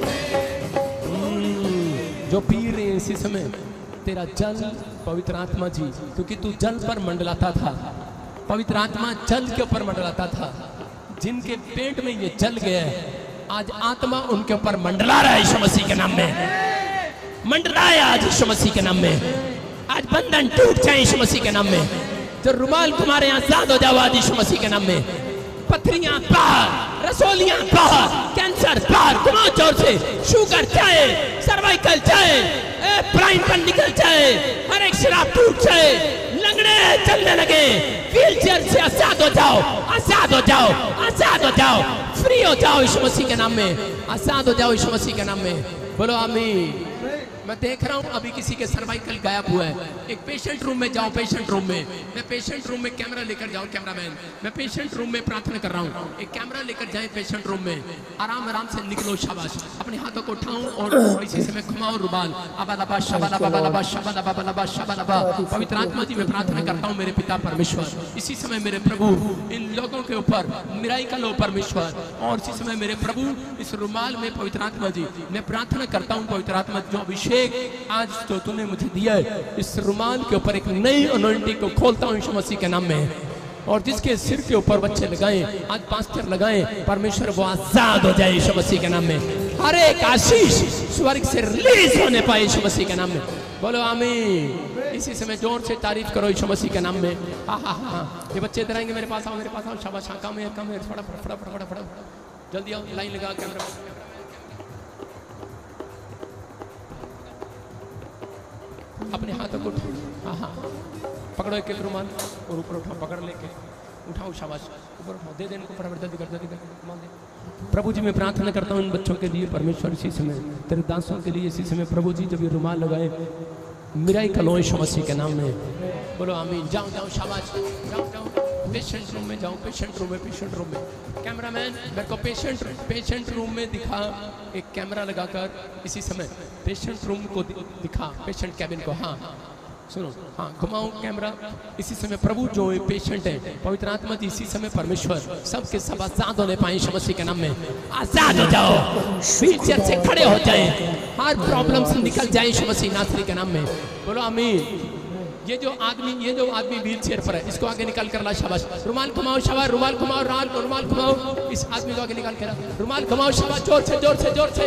दे। जो पी रहे हैं इसी समय तेरा जल, पवित्र आत्मा जी, क्योंकि तू जल पर मंडलाता था, पवित्र आत्मा जल के ऊपर मंडलाता था। जिनके पेट में ये जल गया है, आज आत्मा उनके ऊपर मंडला रहा है यीशु मसीह के नाम में। मंडलाया आज यीशु मसीह के नाम में। आज बंधन टूट जाए यीशु मसीह के नाम में। जो रुमाल तुम्हारे यहाँ आजाद हो जाओ आज यीशु मसीह के नाम में। पथरियां बाहर, रसोलियां बाहर, कैंसर बाहर, घुमाओ जोर से, शुगर जाए, सर्वाइकल जाए, ब्राइन पर निकल जाए, हर एक शराब टूट जाए, लंगड़े चलने लगे, व्हील चेयर से आजाद हो जाओ, आजाद हो जाओ, आजाद हो जाओ, फ्री हो जाओ यीशु मसीह के नाम में, आजाद हो जाओ यीशु मसीह के नाम में। बोलो आमीन। मैं देख रहा हूँ अभी किसी के सर्वाइकल गायब हुआ है। एक पेशेंट रूम में जाओ, पेशेंट रूम में, मैं पेशेंट रूम में कैमरा लेकर जाऊँ, कैमरामैन, मैं पेशेंट रूम में प्रार्थना कर रहा हूँ। एक कैमरा लेकर जाए पेशेंट रूम में, आराम आराम से निकलो, शाबाश। अपने हाथों को उठाऊं और इसी से मैं घुमाऊं रुमाल, अबालबा शबालबा बालबा शबालबा बालबा शबालबा। पवित्र आत्मा जी, मैं प्रार्थना करता हूँ मेरे पिता परमेश्वर, इसी समय मेरे प्रभु इन लोगों के ऊपर मिराइकल हो परमेश्वर, और इसी समय मेरे प्रभु इस रुमाल में पवित्र आत्मा जी मैं प्रार्थना करता हूँ पवित्र आत्मा, जो अभिषेक आज तो तूने मुझे दिया है, इस रुमाल के ऊपर एक नई अनॉइंटिंग को खोलता हूँ यीशु मसीह के नाम में। और जिसके सिर के ऊपर बच्चे लगाए, आज पास्टर लगाए, परमेश्वर वो आजाद हो जाए यीशु मसीह के नाम में। हर एक आशीष स्वर्ग से रिलीज होने पाए यीशु मसीह के नाम में। बोलो आमीन। इसी समय जोर से तारीफ करो यीशु मसीह के नाम में। हाँ हाँ हाँ, ये बच्चे इधर आएंगे, मेरे पास आओ, मेरे पास आओ, शाबाश, काम है, काम है, फटा फटा फटा फटा, जल्दी आओ, लाइन लगा कैमरा। अपने हाथों को हाँ हाँ पकड़ो, एक एक रुमाल और ऊपर उठाओ, पकड़ लेके उठाओ, शाबाश, ऊपर उठाओ, दे दे इनको फटाफट, जल्दी कर, जल्दी कर। प्रभु जी मैं प्रार्थना करता हूँ इन बच्चों के लिए परमेश्वर, इसी समय तेरे दासों के लिए इसी समय प्रभु जी जब ये रुमाल लगाए, मिराइकल हो यीशु मसीह के नाम में। बोलो आमीन। जाओ जाओ, शाबाश, जाओ जाओ, पेशेंट रूम में जाओ, पेशेंट रूम में, पेशेंट रूम में। कैमरामैन मेरे को पेशेंट पेशेंट रूम में दिखा, एक कैमरा लगाकर इसी समय पेशेंट रूम को दिखा, पेशेंट कैबिन को। हाँ सुनो, हाँ घुमाओ कैमरा। इसी समय प्रभु जो पेशेंट है, पवित्र आत्मा जी इसी समय परमेश्वर सबके सब आजाद होने पाए यीशु मसीह के नाम में। आजाद हो जाओ, व्हील चेयर से खड़े हो जाए, हर प्रॉब्लम से निकल जाए यीशु मसीह नासरी के नाम में। बोलो आमीन। ये जो आदमी ये जो आदमी व्हील चेयर पर है, इसको आगे निकाल कर ला, शाबाश, रुमाल घुमाओ, शाबाश, रुमाल घुमाओ, रुमाल घुमाओ, इस आदमी को आगे निकाल कर ला, रुमाल घुमाओ, शाबाश, जोर से जोर से जोर से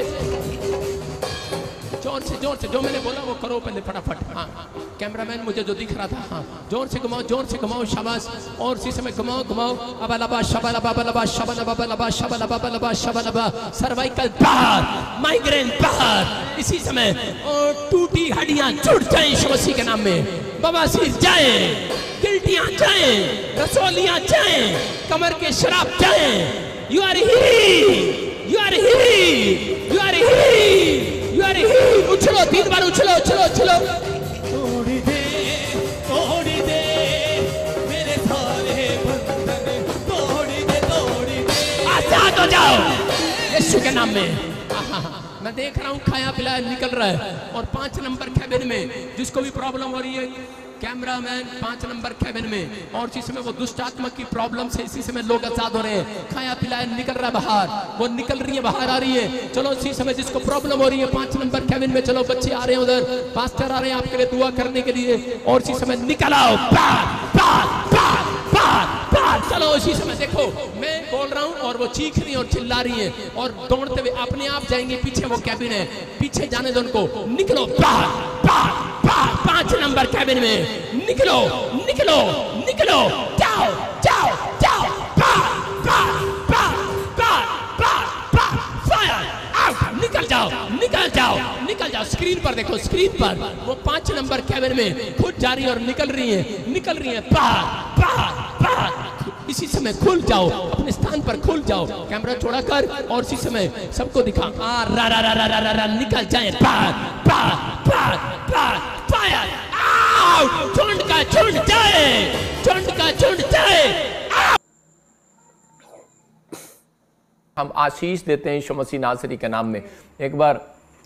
जोर से जोर से, जो मैंने बोला वो करो पहले फटाफट। हाँ कैमरामैन मुझे जो दिख रहा था, हाँ जोर से घुमाओ, जोर से घुमाओ, शाबाश, और इसी समय घुमाओ घुमाओ, अबालबा शबालबा बालबा शबालबा बालबा शबालबा बालबा शबालबा, सर्वाइकल बाहर, माइग्रेन बाहर, इसी समय और टूटी हड्डियां जुड़ जाए यीशु मसीह के नाम में। बवासीर जाए, गिल्टियां जाए, रसोलियां जाए, कमर के शराब जाए। You are healing, you are healing, you are healing, you are healing. उछलो, तीन बार उछलो, उछलो, उछलो। तोड़ दे, तोड़ दे, मेरे सारे बंधन तोड़ दे, तोड़ दे। आजाद हो जाओ यीशु के नाम में। मैं देख रहा हूँ खाया पिलाया निकल रहा है, और पांच नंबर कैबिन में जिसको भी प्रॉब्लम हो रही है, कैमरामैन पांच नंबर कैबिन में, और इसी समय वो दुष्ट आत्मा की प्रॉब्लम से इसी समय लोग आजाद हो रहे हैं। खाया पिलाया निकल रहा है बाहर, वो निकल रही है, बाहर आ रही है। चलो इसी समय जिसको प्रॉब्लम हो रही है पांच नंबर कैबिन में, चलो बच्चे आ रहे हैं उधर, पास्टर आ रहे हैं आपके लिए दुआ करने के लिए, और इसी समय निकल आओ, बाहर बाहर बाहर बाहर बाहर। चलो इसी समय देखो मैं बोल रहा हूँ और वो चीख रही है और चिल्ला रही है और दौड़ते हुए अपने आप जाएंगे, पीछे वो कैबिन है, पीछे जाने दो उनको, निकलो बाहर बाहर बाहर। पांच नंबर कैबिन में निकलो निकलो निकलो, जाओ जाओ जाओ, पार पार पार पार पार पार, फायर आउट, निकल जाओ निकल जाओ निकल जाओ। स्क्रीन पर देखो, स्क्रीन पर वो पांच नंबर कैबिन में खुद जा रही है और निकल रही है निकल रही है, पार पार पार। इसी समय खुल जाओ, अपने स्थान पर खुल जाओ, कैमरा छोड़ा कर और इसी समय सबको दिखा, आ रा रा रा रा रा, रा, रा निकल जाए, पार पार पार पार, फायर आउट, झुंड का झुंड जाए, झुंड का झुंड जाए। हम आशीष देते हैं यीशु मसीह नासरी के नाम में। एक बार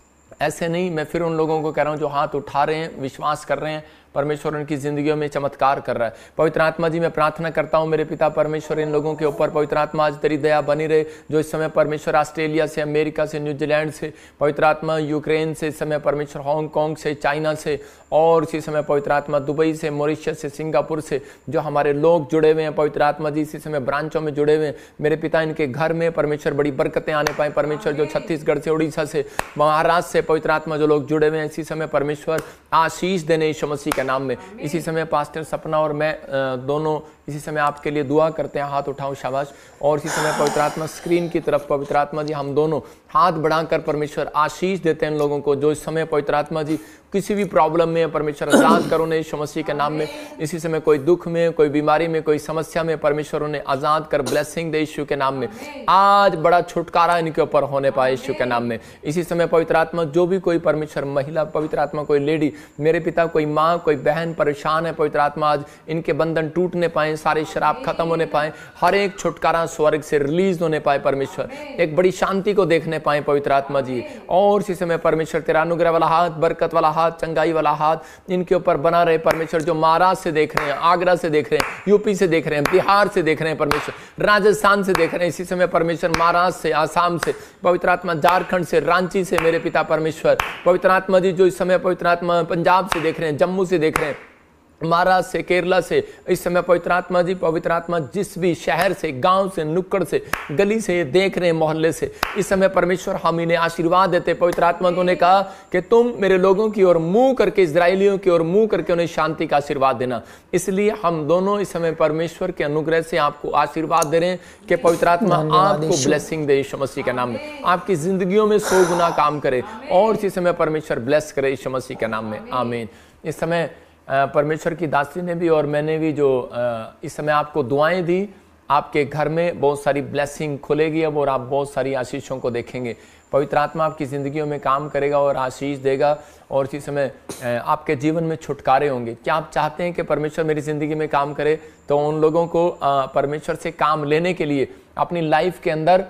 ऐसे नहीं, मैं फिर उन लोगों को कह रहा हूं जो हाथ उठा रहे हैं, विश्वास कर रहे हैं, परमेश्वर उनकी जिंदगियों में चमत्कार कर रहा है। पवित्र आत्मा जी, मैं प्रार्थना करता हूं मेरे पिता परमेश्वर, इन लोगों के ऊपर पवित्र आत्मा आज तेरी दया बनी रहे, जो इस समय परमेश्वर ऑस्ट्रेलिया से, अमेरिका से, न्यूजीलैंड से, पवित्र आत्मा यूक्रेन से, इस समय परमेश्वर हांगकांग से, चाइना से, और इसी समय पवित्र आत्मा दुबई से, मॉरिशस से, सिंगापुर से जो हमारे लोग जुड़े हुए हैं पवित्र आत्मा जी, इसी समय ब्रांचों में जुड़े हुए हैं मेरे पिता, इनके घर में परमेश्वर बड़ी बरकतें आने पाए परमेश्वर। जो छत्तीसगढ़ से, उड़ीसा से, महाराष्ट्र से पवित्र आत्मा जो लोग जुड़े हुए हैं, इसी समय परमेश्वर आशीष देने यीशु मसीह के नाम में। इसी समय पास्टर सपना और मैं दोनों इसी समय आपके लिए दुआ करते हैं, हाथ उठाओ, शाबाश। और इसी समय पवित्र आत्मा स्क्रीन की तरफ पवित्र आत्मा जी, हम दोनों हाथ बढ़ाकर परमेश्वर आशीष देते हैं इन लोगों को जो इस समय पवित्र आत्मा जी किसी भी प्रॉब्लम में परमेश्वर आजाद करो ने यीशु मसीह के नाम में। इसी समय कोई दुख में, कोई बीमारी में, कोई समस्या में परमेश्वर उन्हें आजाद कर ब्लेसिंग दे यीशु के नाम में। आज बड़ा छुटकारा इनके ऊपर होने पाए यीशु के नाम में। इसी समय पवित्र आत्मा जो भी कोई परमेश्वर महिला, पवित्र आत्मा कोई लेडी, मेरे पिता कोई माँ, कोई बहन परेशान है पवित्र आत्मा, आज इनके बंधन टूटने पाए, सारे शराब खत्म होने पाए, हर एक छुटकारा स्वर्ग से रिलीज होने पाए परमेश्वर, एक बड़ी शांति को देखने पाए पवित्र आत्मा जी। और इसी समय परमेश्वर तेरा अनुग्रह वाला हाथ, बरकत वाला हाथ, चंगाई वाला हाथ इनके ऊपर बना रहे परमेश्वर। जो महाराष्ट्र से देख रहे हैं, आगरा से देख रहे हैं, यूपी से देख रहे हैं, बिहार से देख रहे हैं परमेश्वर, राजस्थान से देख रहे हैं, इसी समय परमेश्वर महाराष्ट्र से, आसाम से, पवित्र आत्मा झारखंड से, रांची से मेरे पिता परमेश्वर, पवित्र आत्मा जी जो इस समय पवित्र आत्मा पंजाब से देख रहे हैं, जम्मू से देख रहे हैं, महाराष्ट्र से, केरला से, इस समय पवित्र आत्मा जी, पवित्र आत्मा जिस भी शहर से, गांव से, नुक्कड़ से, गली से देख रहे हैं, मोहल्ले से, इस समय परमेश्वर हम इन्हें आशीर्वाद देते। पवित्र आत्मा तूने कहा कि तुम मेरे लोगों की ओर मुंह करके, इजराइलियों की ओर मुंह करके उन्हें शांति का आशीर्वाद देना। इसलिए हम दोनों इस समय परमेश्वर के अनुग्रह से आपको आशीर्वाद दे रहे हैं कि पवित्र आत्मा आपको ब्लेसिंग दे यीशु मसीह के नाम में, आपकी जिंदगियों में सौ गुना काम करे और इसी समय परमेश्वर ब्लेस करे यीशु मसीह के नाम में, आमीन। इस समय परमेश्वर की दासी ने भी और मैंने भी जो इस समय आपको दुआएं दी, आपके घर में बहुत सारी ब्लेसिंग खुलेगी अब और आप बहुत सारी आशीषों को देखेंगे। पवित्र आत्मा आपकी ज़िंदगियों में काम करेगा और आशीष देगा और इसी समय आपके जीवन में छुटकारे होंगे। क्या आप चाहते हैं कि परमेश्वर मेरी ज़िंदगी में काम करे? तो उन लोगों को परमेश्वर से काम लेने के लिए अपनी लाइफ के अंदर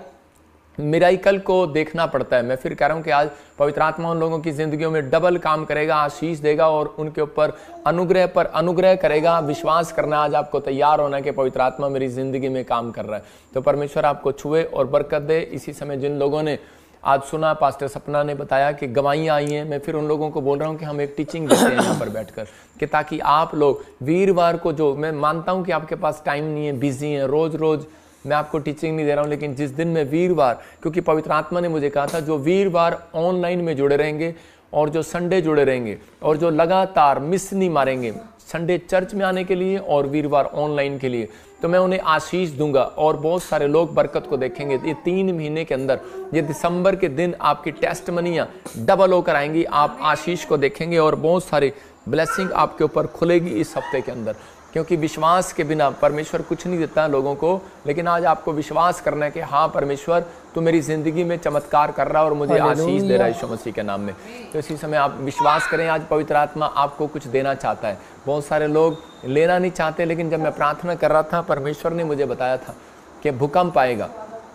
मिराइकल को देखना पड़ता है। मैं फिर कह रहा हूं कि आज पवित्र आत्मा उन लोगों की जिंदगियों में डबल काम करेगा, आशीष देगा और उनके ऊपर अनुग्रह पर अनुग्रह करेगा। विश्वास करना, आज आपको तैयार होना कि पवित्र आत्मा मेरी जिंदगी में काम कर रहा है। तो परमेश्वर आपको छुए और बरकत दे। इसी समय जिन लोगों ने आज सुना, पास्टर सपना ने बताया कि गवाहियाँ आई हैं, मैं फिर उन लोगों को बोल रहा हूँ कि हम एक टीचिंग देते हैं यहाँ पर बैठकर कि ताकि आप लोग वीरवार को, जो मैं मानता हूँ कि आपके पास टाइम नहीं है, बिजी है, रोज रोज मैं आपको टीचिंग नहीं दे रहा हूं, लेकिन जिस दिन में वीरवार, क्योंकि पवित्र आत्मा ने मुझे कहा था जो वीरवार ऑनलाइन में जुड़े रहेंगे और जो संडे जुड़े रहेंगे और जो लगातार मिस नहीं मारेंगे संडे चर्च में आने के लिए और वीरवार ऑनलाइन के लिए, तो मैं उन्हें आशीष दूंगा और बहुत सारे लोग बरकत को देखेंगे। ये तीन महीने के अंदर, ये दिसंबर के दिन आपकी टेस्ट मनियाँ डबल होकर आएंगी, आप आशीष को देखेंगे और बहुत सारी ब्लेसिंग आपके ऊपर खुलेगी इस हफ्ते के अंदर। क्योंकि विश्वास के बिना परमेश्वर कुछ नहीं देता लोगों को, लेकिन आज आपको विश्वास करना है कि हाँ परमेश्वर तू मेरी ज़िंदगी में चमत्कार कर रहा है और मुझे आशीष दे रहा है यीशु मसीह के नाम में। तो इसी समय आप विश्वास करें, आज पवित्र आत्मा आपको कुछ देना चाहता है। बहुत सारे लोग लेना नहीं चाहते, लेकिन जब मैं प्रार्थना कर रहा था परमेश्वर ने मुझे बताया था कि भूकंप आएगा।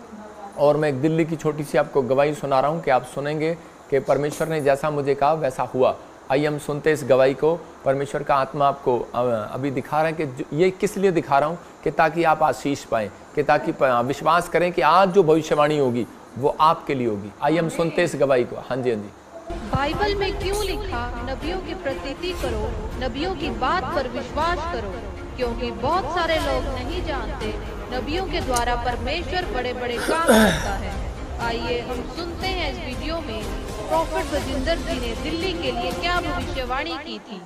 और मैं एक दिल्ली की छोटी सी आपको गवाही सुना रहा हूँ कि आप सुनेंगे कि परमेश्वर ने जैसा मुझे कहा वैसा हुआ। आइए हम सुनते इस गवाही को। परमेश्वर का आत्मा आपको अभी दिखा रहा है कि ये किस लिए दिखा रहा हूँ, कि ताकि आप आशीष पाएं, कि ताकि विश्वास करें कि आज जो भविष्यवाणी होगी वो आपके लिए होगी। आइए हम सुनते इस गवाही को। हाँ जी, हाँ जी। बाइबल में क्यों लिखा नबियों की प्रतीति करो, नबियों की बात पर विश्वास करो, क्योंकि बहुत सारे लोग नहीं जानते नबियों के द्वारा परमेश्वर बड़े बड़े काम करता है। आइए हम सुनते हैं इस वीडियो में प्रॉफेट बजिंदर जी ने दिल्ली के लिए क्या भविष्यवाणी की थी।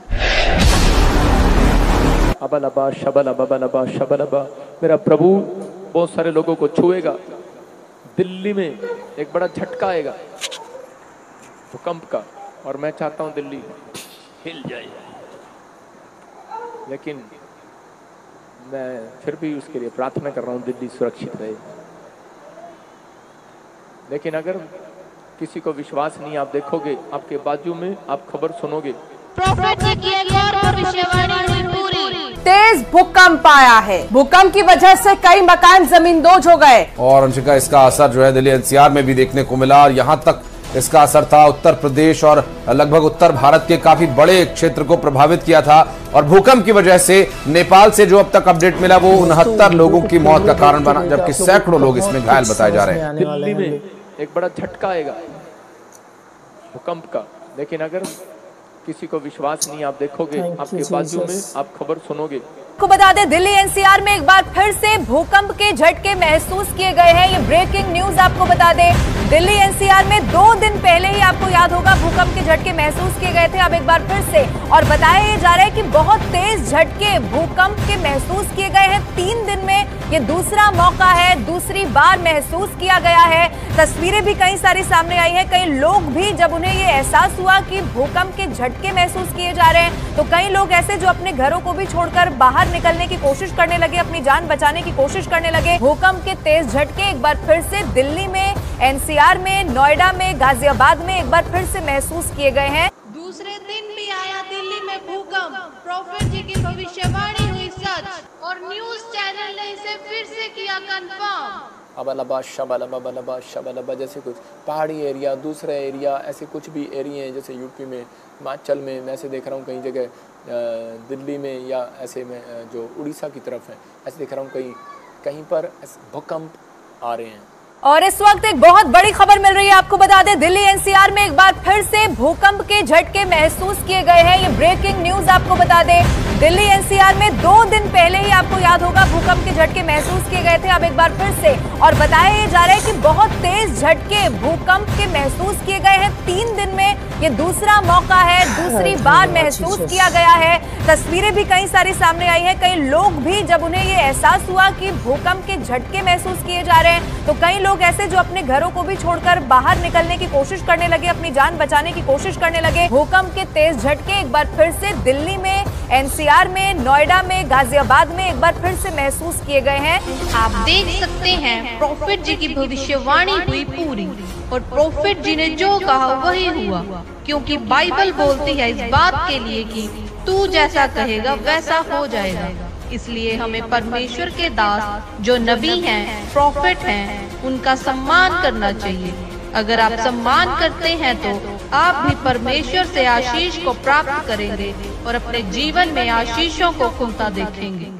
अबलबा शबलबा बलबा शबलबा। मेरा प्रभु बहुत सारे लोगों को छुएगा। दिल्ली में एक बड़ा झटका आएगा भूकंप का, और मैं चाहता हूं दिल्ली हिल जाए, लेकिन मैं फिर भी उसके लिए प्रार्थना कर रहा हूं दिल्ली सुरक्षित रहे। लेकिन अगर किसी को विश्वास नहीं, आप देखोगे आपके बाजू में, आप खबर सुनोगे। प्रॉफेट जी की एक और भविष्यवाणी हुई पूरी। तेज भूकंप आया है। भूकंप की वजह से कई मकान जमींदोज हो गए। और अंशिका, इसका असर जो है दिल्ली एनसीआर में भी देखने को मिला, और यहाँ तक इसका असर था उत्तर प्रदेश और लगभग उत्तर भारत के काफी बड़े क्षेत्र को प्रभावित किया था। और भूकंप की वजह से नेपाल से जो अब तक अपडेट मिला वो उनहत्तर लोगों की मौत का कारण बना, जबकि सैकड़ों लोग इसमें घायल बताए जा रहे हैं। दिल्ली में एक बड़ा झटका आएगा भूकंप का, लेकिन अगर किसी को विश्वास नहीं, आप देखोगे आपके बाजू में, आप खबर सुनोगे। आपको बता दें, दिल्ली एनसीआर में एक बार फिर से भूकंप के झटके महसूस किए गए हैं। ये ब्रेकिंग न्यूज आपको बता दें, दिल्ली एनसीआर में दो दिन पहले ही आपको याद होगा भूकंप के झटके महसूस किए गए थे। अब एक बार फिर से, और बताया ये जा रहा है कि बहुत तेज झटके भूकंप के महसूस किए गए हैं। तीन दिन में ये दूसरा मौका है, दूसरी बार महसूस किया गया है। तस्वीरें भी कई सारी सामने आई है। कई लोग भी जब उन्हें ये एहसास हुआ कि भूकंप के झटके महसूस किए जा रहे हैं, तो कई लोग ऐसे जो अपने घरों को भी छोड़कर बाहर निकलने की कोशिश करने लगे, अपनी जान बचाने की कोशिश करने लगे। भूकंप के तेज झटके एक बार फिर से दिल्ली में, एनसीआर में, नोएडा में, गाजियाबाद में एक बार फिर से महसूस किए गए हैं। दूसरे दिन भी आया दिल्ली में भूकंप। प्रॉफेट जी की भविष्यवाणी हुई सच, और न्यूज चैनल ने इसे फिर से किया कंफर्म। अबलबा शबलबा बलबा शबलबा। जैसे कुछ पहाड़ी एरिया, दूसरा एरिया, ऐसे कुछ भी एरिया हैं, जैसे यूपी में, हिमाचल में, मैं ऐसे देख रहा हूँ कई जगह, दिल्ली में या ऐसे में जो उड़ीसा की तरफ है, ऐसे देख रहा हूँ कहीं कहीं पर भूकंप आ रहे हैं। और इस वक्त एक बहुत बड़ी खबर मिल रही है, आपको बता दें, दिल्ली एनसीआर में एक बार फिर से भूकंप के झटके महसूस किए गए हैं। ये ब्रेकिंग न्यूज आपको बता दें, दिल्ली एनसीआर में दो दिन पहले ही आपको याद होगा भूकंप के झटके महसूस किए गए थे। अब एक बार फिर से, और बताया ये जा रहा है कि बहुत तेज झटके भूकंप के महसूस किए गए हैं। तीन दिन में ये दूसरा मौका है, दूसरी बार महसूस किया गया है। तस्वीरें भी कई सारी सामने आई है। कई लोग भी जब उन्हें ये एहसास हुआ कि भूकंप के झटके महसूस किए जा रहे हैं, तो कई लोग ऐसे जो अपने घरों को भी छोड़कर बाहर निकलने की कोशिश करने लगे, अपनी जान बचाने की कोशिश करने लगे। भूकंप के तेज झटके एक बार फिर से दिल्ली में, एनसीआर में, नोएडा में, गाजियाबाद में एक बार फिर से महसूस किए गए हैं। आप देख सकते हैं प्रॉफेट जी की भविष्यवाणी हुई पूरी, और प्रॉफेट जी ने जो कहा वही हुआ, क्योंकि बाइबल बोलती है इस बात के लिए कि तू जैसा कहेगा वैसा हो जाएगा। इसलिए हमें परमेश्वर के दास जो नबी हैं, प्रॉफेट हैं, उनका सम्मान करना चाहिए। अगर आप सम्मान करते हैं तो आप भी परमेश्वर से आशीष को प्राप्त करेंगे और अपने जीवन में आशीषों को खुलता देखेंगे।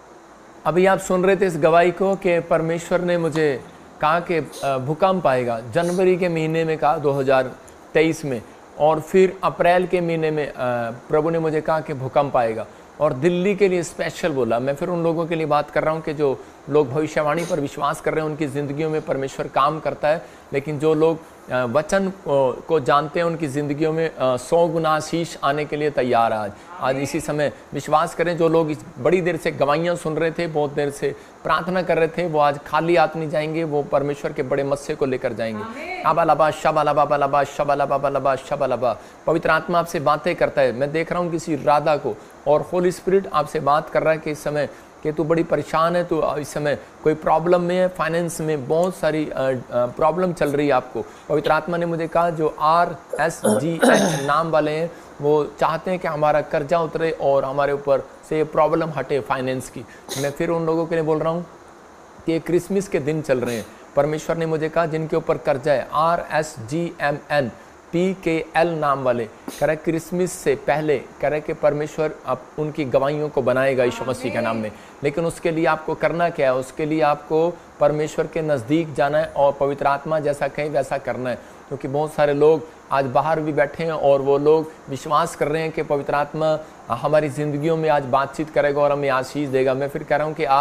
अभी आप सुन रहे थे इस गवाही को कि परमेश्वर ने मुझे कहा कि भूकंप आएगा। जनवरी के महीने में कहा दो हज़ार तेईस में, और फिर अप्रैल के महीने में प्रभु ने मुझे कहा कि भूकंप आएगा, और दिल्ली के लिए स्पेशल बोला। मैं फिर उन लोगों के लिए बात कर रहा हूँ कि जो लोग भविष्यवाणी पर विश्वास कर रहे हैं, उनकी ज़िंदगियों में परमेश्वर काम करता है। लेकिन जो लोग वचन को जानते हैं, उनकी ज़िंदगियों में सौ गुना आशीष आने के लिए तैयार है। आज आज इसी समय विश्वास करें, जो लोग इस बड़ी देर से गवाहियाँ सुन रहे थे, बहुत देर से प्रार्थना कर रहे थे, वो आज खाली हाथ नहीं जाएंगे, वो परमेश्वर के बड़े मस्से को लेकर जाएंगे। अबलबा शबलबा बलबा शबलबा बलबा शबलबा। पवित्र आत्मा आपसे बातें करता है। मैं देख रहा हूँ किसी राधा को, और होली स्पिरिट आपसे बात कर रहा है कि इस समय कि तू बड़ी परेशान है, तो इस समय कोई प्रॉब्लम में है, फाइनेंस में बहुत सारी प्रॉब्लम चल रही है आपको। पवित्र आत्मा ने मुझे कहा जो आर एस जी एच नाम वाले हैं, वो चाहते हैं कि हमारा कर्जा उतरे और हमारे ऊपर से ये प्रॉब्लम हटे फाइनेंस की। मैं फिर उन लोगों के लिए बोल रहा हूँ कि ये क्रिसमस के दिन चल रहे हैं। परमेश्वर ने मुझे कहा जिनके ऊपर कर्जा है, R S G M N P K L नाम वाले, कह रहे क्रिसमस से पहले कह रहे कि परमेश्वर अब उनकी गवाहियों को बनाएगा यीशु मसीह के नाम में। लेकिन उसके लिए आपको करना क्या है? उसके लिए आपको परमेश्वर के नज़दीक जाना है और पवित्र आत्मा जैसा कहें वैसा करना है। क्योंकि बहुत सारे लोग आज बाहर भी बैठे हैं और वो लोग विश्वास कर रहे हैं कि पवित्र आत्मा हमारी ज़िंदगियों में आज बातचीत करेगा और हमें आशीष देगा। मैं फिर कह रहा हूँ कि आज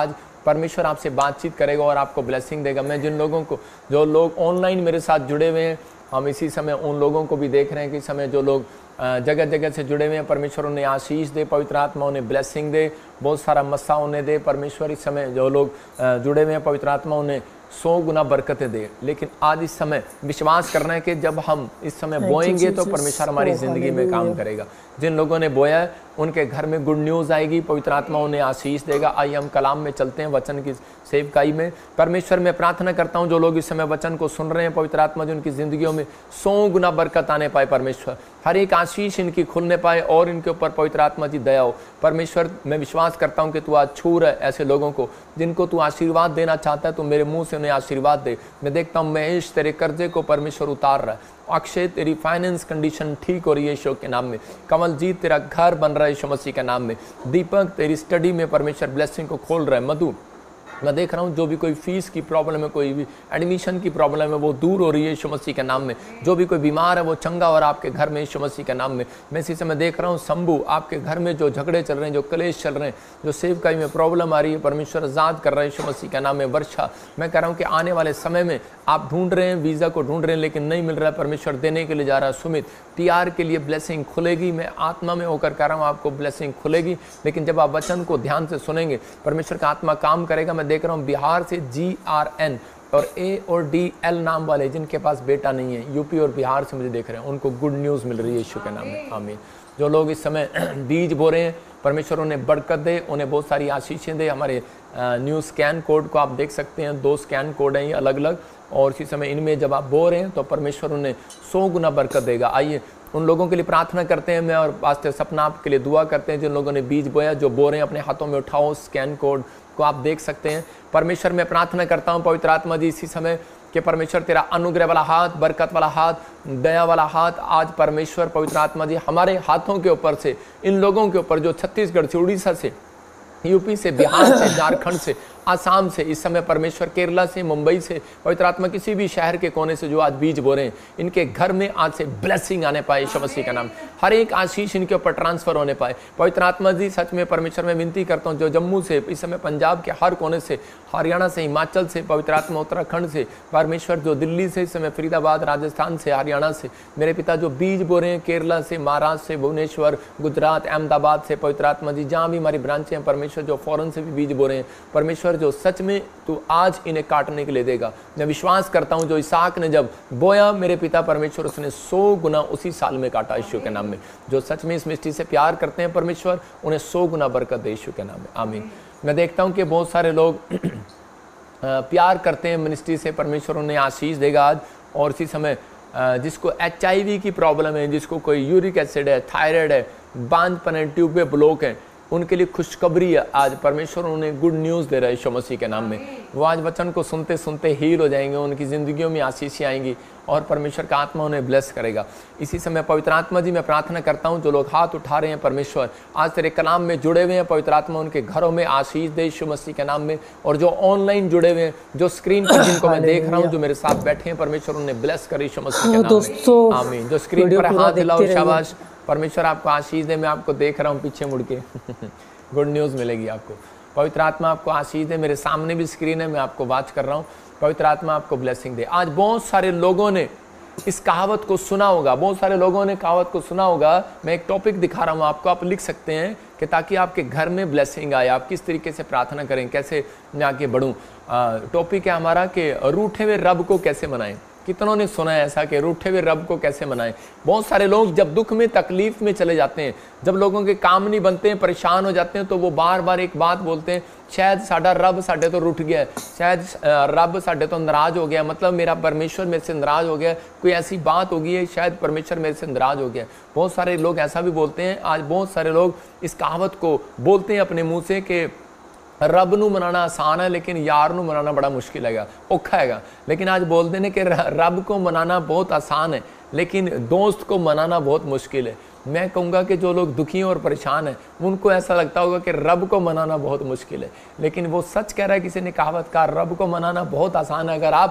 परमेश्वर आपसे बातचीत करेगा और आपको ब्लेसिंग देगा। मैं जिन लोगों को, जो लोग ऑनलाइन मेरे साथ जुड़े हुए हैं, हम इसी समय उन लोगों को भी देख रहे हैं कि इस समय जो लोग जगह जगह से जुड़े हुए हैं, परमेश्वर उन्हें आशीष दे, पवित्र आत्मा उन्हें ब्लेसिंग दे, बहुत सारा मस्सा उन्हें दे। परमेश्वर इस समय जो लोग जुड़े हुए हैं, पवित्र आत्मा उन्हें सौ गुना बरकतें दे। लेकिन आज इस समय विश्वास करना है कि जब हम इस समय बोएंगे तो परमेश्वर हमारी ज़िंदगी में काम करेगा। जिन लोगों ने बोया है उनके घर में गुड न्यूज़ आएगी, पवित्र आत्मा उन्हें आशीष देगा। आइए हम कलाम में चलते हैं, वचन की सेवकाई में। परमेश्वर मैं प्रार्थना करता हूं जो लोग इस समय वचन को सुन रहे हैं, पवित्र आत्मा जो उनकी ज़िंदगियों में सौ गुना बरकत आने पाए, परमेश्वर हर एक आशीष इनकी खुलने पाए और इनके ऊपर पवित्र आत्मा जी दया हो। परमेश्वर मैं विश्वास करता हूं कि तू आज छू रहा है ऐसे लोगों को जिनको तू आशीर्वाद देना चाहता है, तो मेरे मुंह से उन्हें आशीर्वाद दे। मैं देखता हूं महेश तेरे कर्जे को परमेश्वर उतार रहा है, अक्षय तेरी फाइनेंस कंडीशन ठीक हो रही है यीशु के नाम में, कमलजीत तेरा घर बन रहा है यीशु मसीह के नाम में, दीपक तेरी स्टडी में परमेश्वर ब्लेसिंग को खोल रहा है, मधु मैं देख रहा हूँ जो भी कोई फीस की प्रॉब्लम है, कोई भी एडमिशन की प्रॉब्लम है वो दूर हो रही है यीशु मसीह के नाम में, जो भी कोई बीमार है वो चंगा और आपके घर में यीशु मसीह के नाम में। मैं इसी समय देख रहा हूँ शंभू आपके घर में जो झगड़े चल रहे हैं, जो कलेश चल रहे हैं, जो सेवकाई में प्रॉब्लम आ रही है, परमेश्वर आजाद कर रहा है यीशु मसीह के नाम में। वर्षा मैं कह रहा हूँ कि आने वाले समय में आप ढूंढ रहे हैं, वीज़ा को ढूंढ रहे हैं लेकिन नहीं मिल रहा है, परमेश्वर देने के लिए जा रहा है। सुमित पीआर के लिए ब्लेसिंग खुलेगी, मैं आत्मा में होकर कह रहा हूँ आपको ब्लेसिंग खुलेगी, लेकिन जब आप वचन को ध्यान से सुनेंगे परमेश्वर का आत्मा काम करेगा। मैं देख रहा हूँ बिहार से जी आर एन और ए और डी एल नाम वाले जिनके पास बेटा नहीं है, यूपी और बिहार से मुझे देख रहे हैं, उनको गुड न्यूज़ मिल रही है यीशु के नाम में, आमीन। जो लोग इस समय बीज बो रहे हैं परमेश्वर उन्हें बरकत दे, उन्हें बहुत सारी आशीषें दे। हमारे न्यू स्कैन कोड को आप देख सकते हैं, दो स्कैन कोड हैं ये अलग अलग, और इसी समय इनमें जब आप बो रहे हैं तो परमेश्वर उन्हें सौ गुना बरकत देगा। आइए उन लोगों के लिए प्रार्थना करते हैं, मैं और पास्टर सपना आपके लिए दुआ करते हैं जिन लोगों ने बीज बोया, जो बो रहे हैं अपने हाथों में उठाओ, स्कैन कोड को आप देख सकते हैं। परमेश्वर मैं प्रार्थना करता हूँ पवित्र आत्मा जी इसी समय कि परमेश्वर तेरा अनुग्रह वाला हाथ, बरकत वाला हाथ, दया वाला हाथ आज परमेश्वर पवित्र आत्मा जी हमारे हाथों के ऊपर से, इन लोगों के ऊपर जो छत्तीसगढ़ से, उड़ीसा से, यूपी से, बिहार से, झारखंड से, आसाम से, इस समय परमेश्वर केरला से, मुंबई से, पवित्र आत्मा किसी भी शहर के कोने से जो आज बीज बो रहे हैं, इनके घर में आज से ब्लेसिंग आने पाए यीशु मसीह का नाम, हर एक आशीष इनके ऊपर ट्रांसफर होने पाए। पवित्र आत्मा जी सच में परमेश्वर में विनती करता हूँ जो जम्मू से, इस समय पंजाब के हर कोने से, हरियाणा से, हिमाचल से, पवित्र आत्मा उत्तराखंड से, परमेश्वर जो दिल्ली से, इस समय फरीदाबाद, राजस्थान से, हरियाणा से, मेरे पिता जो बीज बो रहे हैं केरला से, महाराष्ट्र से, भुवनेश्वर, गुजरात, अहमदाबाद से, पवित्र आत्मा जी जहाँ भी हमारी ब्रांचें हैं परमेश्वर, जो फॉरेन से भी बीज बो रहे हैं परमेश्वर, जो सच में तू आज इन्हें काटने के लिए देगा। मैं विश्वास करता हूं जो इसहाक ने जब बोया मेरे पिता परमेश्वर उसने सौ गुना उसी साल में काटा यीशु के नाम में। जो सच में इस मिस्ट्री से प्यार करते हैं परमेश्वर उन्हें सौ गुना बरकत दे यीशु के नाम में, आमीन। मैं देखता हूं कि बहुत सारे लोग प्यार करते हैं मिनिस्ट्री से, परमेश्वर उन्हें आशीष देगा आज। और इसी समय जिसको एच आई वी की प्रॉब्लम है, जिसको कोई यूरिक एसिड है, थायराइड है, बांझपन है, ट्यूब पे ब्लॉक है, उनके लिए खुशखबरी है आज परमेश्वर उन्हें गुड न्यूज़ दे रहा है यीशु मसीह के नाम में। वो आज वचन को सुनते सुनते हील हो जाएंगे, उनकी ज़िंदगियों में आशीषें आएंगी और परमेश्वर का आत्मा उन्हें ब्लेस करेगा। इसी समय पवित्र आत्मा जी मैं प्रार्थना करता हूँ जो लोग हाथ उठा रहे हैं परमेश्वर आज तेरे कलाम में जुड़े हुए हैं, पवित्र आत्मा उनके घरों में आशीष दे यीशु मसीह के नाम में। और जो ऑनलाइन जुड़े हुए हैं, जो स्क्रीन पर जिनको मैं देख रहा हूँ, जो मेरे साथ बैठे हैं परमेश्वर उन्हें ब्लेस करे यीशु मसीह के नाम में, आमीन। जो स्क्रीन पर हाथ हिलाओ, शाबाश, परमेश्वर आपको आशीष दे। मैं आपको देख रहा हूँ पीछे मुड़ के गुड न्यूज़ मिलेगी आपको। पवित्र आत्मा आपको आशीष दे। मेरे सामने भी स्क्रीन है, मैं आपको वॉच कर रहा हूँ। पवित्र आत्मा आपको ब्लेसिंग दे। आज बहुत सारे लोगों ने इस कहावत को सुना होगा, बहुत सारे लोगों ने कहावत को सुना होगा। मैं एक टॉपिक दिखा रहा हूँ आपको, आप लिख सकते हैं कि ताकि आपके घर में ब्लेसिंग आए, आप किस तरीके से प्रार्थना करें, कैसे मैं आगे बढ़ूँ। टॉपिक है हमारा कि रूठे हुए रब को कैसे मनाएं। कितनों ने सुना है ऐसा कि रूठे हुए रब को कैसे मनाएं। बहुत सारे लोग जब दुख में, तकलीफ में चले जाते हैं, जब लोगों के काम नहीं बनते हैं, परेशान हो जाते हैं, तो वो बार बार एक बात बोलते हैं, शायद साडा रब साडे तो रूठ गया है, शायद रब साडे तो नाराज हो गया, मतलब मेरा परमेश्वर मेरे से नाराज हो गया, कोई ऐसी बात हो गई है, शायद परमेश्वर मेरे से नाराज हो गया। बहुत सारे लोग ऐसा भी बोलते हैं। आज बहुत सारे लोग इस कहावत को बोलते हैं अपने मुँह से कि रब नू मनाना आसान है लेकिन यार नू मनाना बड़ा मुश्किल हैगा, औखा हैगा। लेकिन आज बोलते हैं कि रब को मनाना बहुत आसान है लेकिन दोस्त को मनाना बहुत मुश्किल है। मैं कहूँगा कि जो लोग दुखी और परेशान हैं उनको ऐसा लगता होगा कि रब को मनाना बहुत मुश्किल है, लेकिन वो सच कह रहा है। किसी ने कहावत कहा रब को मनाना बहुत आसान है। अगर आप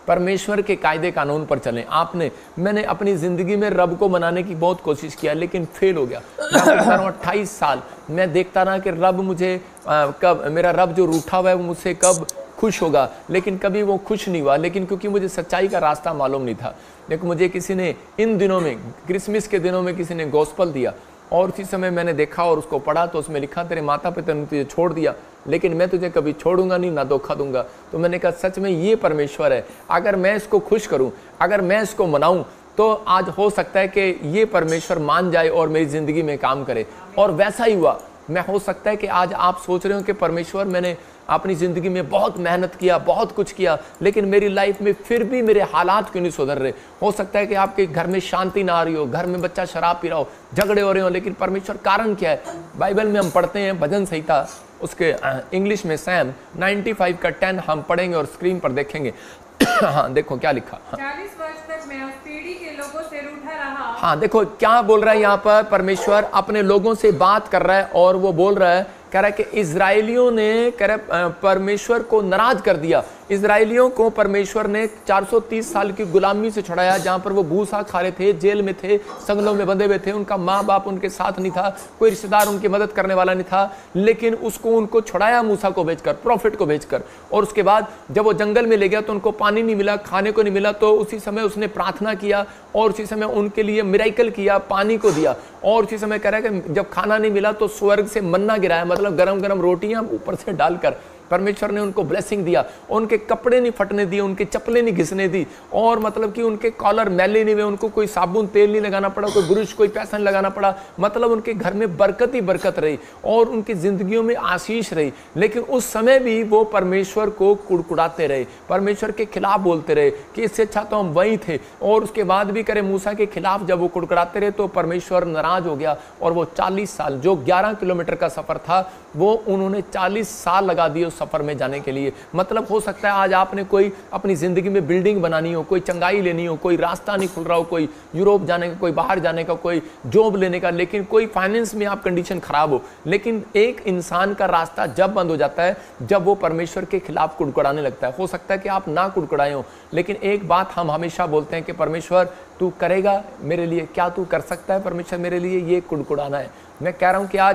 परमेश्वर के कायदे कानून पर चलें। आपने मैंने अपनी ज़िंदगी में रब को मनाने की बहुत कोशिश किया लेकिन फेल हो गया। मैं अट्ठाईस साल मैं देखता रहा कि रब मुझे आ, कब मेरा रब जो रूठा हुआ है वो मुझसे कब खुश होगा, लेकिन कभी वो खुश नहीं हुआ। लेकिन क्योंकि मुझे सच्चाई का रास्ता मालूम नहीं था, लेकिन मुझे किसी ने इन दिनों में, क्रिसमस के दिनों में किसी ने गॉस्पल दिया और उसी समय मैंने देखा और उसको पढ़ा तो उसमें लिखा तेरे माता पिता ने तुझे छोड़ दिया लेकिन मैं तुझे कभी छोड़ूंगा नहीं, ना धोखा दूंगा। तो मैंने कहा सच में ये परमेश्वर है, अगर मैं इसको खुश करूं, अगर मैं इसको मनाऊं तो आज हो सकता है कि ये परमेश्वर मान जाए और मेरी ज़िंदगी में काम करे। और वैसा ही हुआ। मैं हो सकता है कि आज आप सोच रहे हो कि परमेश्वर मैंने अपनी ज़िंदगी में बहुत मेहनत किया, बहुत कुछ किया, लेकिन मेरी लाइफ में फिर भी मेरे हालात क्यों नहीं सुधर रहे। हो सकता है कि आपके घर में शांति ना आ रही हो, घर में बच्चा शराब पी रहा हो, झगड़े हो रहे हो, लेकिन परमेश्वर कारण क्या है। बाइबल में हम पढ़ते हैं भजन संहिता, उसके इंग्लिश में सैम पचानवे का टेन हम पढ़ेंगे और स्क्रीन पर देखेंगे। हाँ देखो क्या लिखा। हाँ। चालीस वर्ष तक मैं उस पीढ़ी के लोगों से रूठा रहा। हाँ देखो क्या बोल रहा है यहाँ पर, परमेश्वर अपने लोगों से बात कर रहा है और वो बोल रहा है, कह रहा है कि इजराइलियों ने कह रहा परमेश्वर को नाराज कर दिया। इजराइलियों को परमेश्वर ने चार सौ तीस साल की गुलामी से छुड़ाया, जहां पर वो भूसा खा रहे थे, जेल में थे, संगलों में बंधे हुए थे, उनका माँ बाप उनके साथ नहीं था, कोई रिश्तेदार उनकी मदद करने वाला नहीं था, लेकिन उसको उनको छुड़ाया मूसा को भेजकर, प्रॉफिट को भेजकर। और उसके बाद जब वो जंगल में ले गया तो उनको पानी नहीं मिला, खाने को नहीं मिला, तो उसी समय उसने प्रार्थना किया और उसी समय उनके लिए मिराइकल किया, पानी को दिया। और उसी समय कह रहा है कि जब खाना नहीं मिला तो स्वर्ग से मन्ना गिराया, मतलब गरम गरम रोटियां ऊपर से डालकर परमेश्वर ने उनको ब्लेसिंग दिया। उनके कपड़े नहीं फटने दिए, उनके चप्पलें नहीं घिसने दी, और मतलब कि उनके कॉलर मैले नहीं हुए, उनको कोई साबुन तेल नहीं लगाना पड़ा, कोई ब्रश कोई पैसा नहीं लगाना पड़ा। मतलब उनके घर में बरकत ही बरकत रही और उनकी जिंदगियों में आशीष रही। लेकिन उस समय भी वो परमेश्वर को कुड़कुड़ाते रहे, परमेश्वर के खिलाफ बोलते रहे कि इससे अच्छा तो हम वही थे। और उसके बाद भी करे मूसा के खिलाफ जब वो कुड़कुड़ाते रहे तो परमेश्वर नाराज हो गया और वो चालीस साल, जो ग्यारह किलोमीटर का सफर था, वो उन्होंने चालीस साल लगा दिए सफर में जाने के लिए। मतलब हो सकता है आज आपने कोई अपनी जिंदगी में बिल्डिंग बनानी हो, कोई चंगाई लेनी हो, कोई रास्ता नहीं खुल रहा हो, कोई यूरोप जाने का, कोई बाहर जाने का, कोई जॉब लेने का, लेकिन कोई फाइनेंस में आप कंडीशन खराब हो। लेकिन एक इंसान का रास्ता जब बंद हो जाता है जब वो परमेश्वर के खिलाफ कुड़कुड़ाने लगता है। हो सकता है कि आप ना कुड़कुड़ाए हो, लेकिन एक बात हम हमेशा बोलते हैं कि परमेश्वर तू करेगा मेरे लिए, क्या तू कर सकता है परमेश्वर मेरे लिए, ये कुड़कुड़ाना है। मैं कह रहा हूं कि आज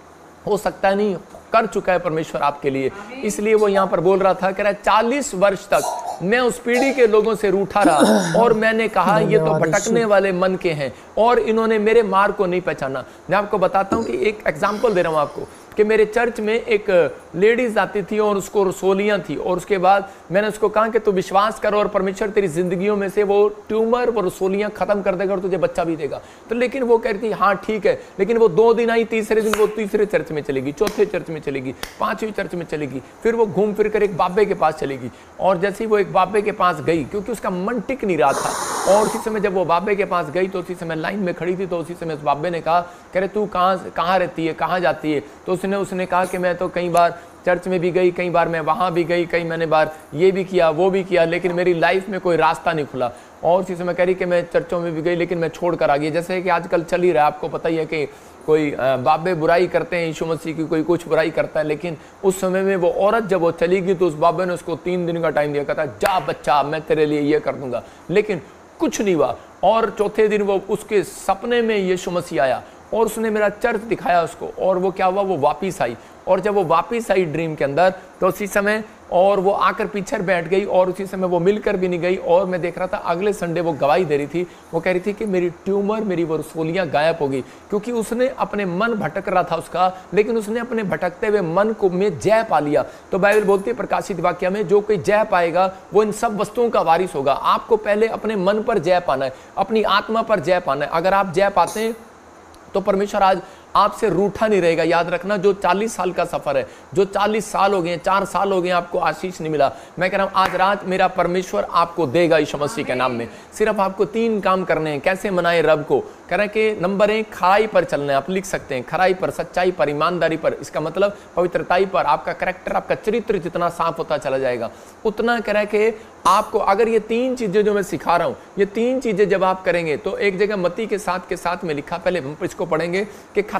हो सकता है नहीं, कर चुका है परमेश्वर आपके लिए। इसलिए वो यहाँ पर बोल रहा था, कह रहा है चालीस वर्ष तक मैं उस पीढ़ी के लोगों से रूठा रहा और मैंने कहा ये तो भटकने वाले मन के हैं और इन्होंने मेरे मार्ग को नहीं पहचाना। मैं आपको बताता हूँ कि एक एग्जाम्पल दे रहा हूँ आपको कि मेरे चर्च में एक लेडीज आती थी और उसको रसोलियाँ थी, और उसके बाद मैंने उसको कहा कि तू विश्वास करो और परमेश्वर तेरी जिंदगियों में से वो ट्यूमर वो रसोलियाँ खत्म कर देगा और तुझे बच्चा भी देगा। तो लेकिन वो कहती हाँ ठीक है, लेकिन वो दो दिन आई, तीसरे दिन वो तीसरे चर्च में चलेगी, चौथे चर्च में चलेगी, पांचवी चर्च में चलेगी, फिर वो घूम फिर कर एक बाबे के पास चलेगी। और जैसे ही वो एक बाबे के पास गई, क्योंकि उसका मन टिक नहीं रहा था, और उसी समय जब वो बाबे के पास गई तो उसी समय लाइन में खड़ी थी, तो उसी समय उस बाबे ने कहा, कह रहे तू कहाँ कहाँ रहती है, कहाँ जाती है? तो उसने उसने कहा कि मैं तो कई बार चर्च में भी गई, कई बार मैं वहाँ भी गई, कई मैंने बार ये भी किया वो भी किया, लेकिन मेरी लाइफ में कोई रास्ता नहीं खुला। और उसी समय कह रही कि मैं चर्चों में भी गई लेकिन मैं छोड़ कर आ गई। जैसे कि आजकल चल ही रहा है, आपको पता ही है कि कोई बाबे बुराई करते हैं यीशु मसीह की, कोई कुछ बुराई करता है, लेकिन उस समय में वो औरत जब वो चली गई तो उस बाबे ने उसको तीन दिन का टाइम दिया, कहता जा बच्चा मैं तेरे लिए ये कर दूंगा, लेकिन कुछ नहीं हुआ। और चौथे दिन वो उसके सपने में यीशु मसीह आया और उसने मेरा चर्च दिखाया उसको, और वो क्या हुआ, वो वापिस आई। और जब वो वापिस आई ड्रीम के अंदर तो उसी समय और वो आकर पीछे बैठ गई और उसी समय वो मिलकर भी नहीं गई। और मैं देख रहा था अगले संडे वो गवाही दे रही थी, वो कह रही थी कि मेरी ट्यूमर, मेरी वो रसोलियाँ गायब हो गई, क्योंकि उसने अपने मन भटक रहा था उसका, लेकिन उसने अपने भटकते हुए मन को में जय पा लिया। तो बाइबल बोलती है प्रकाशित वाक्य में, जो कोई जय पाएगा वो इन सब वस्तुओं का वारिस होगा। आपको पहले अपने मन पर जय पाना है, अपनी आत्मा पर जय पाना है। अगर आप जय पाते हैं तो परमेश्वर आज आपसे रूठा नहीं रहेगा। याद रखना, जो चालीस साल का सफर है, जो चालीस साल हो गए, चार साल हो गए आपको आशीष नहीं मिला, मैं कह रहा हूं आज रात मेरा परमेश्वर आपको देगा यीशु मसीह के नाम में। सिर्फ आपको तीन काम करने हैं। कैसे मनाए रब को? कह रहे हैं कि नंबर एक, खराई पर चलना है। आप लिख सकते हैं खराई पर, सच्चाई पर, ईमानदारी पर, इसका मतलब पवित्रताई पर। आपका कैरेक्टर, आपका चरित्र जितना साफ होता चला जाएगा उतना कह रहा है कि आपको अगर ये तीन चीजें जो मैं सिखा रहा हूं, ये तीन चीजें जब आप करेंगे तो एक जगह मत्ती के साथ के साथ में लिखा, पहले हम इसको पढ़ेंगे कि खराई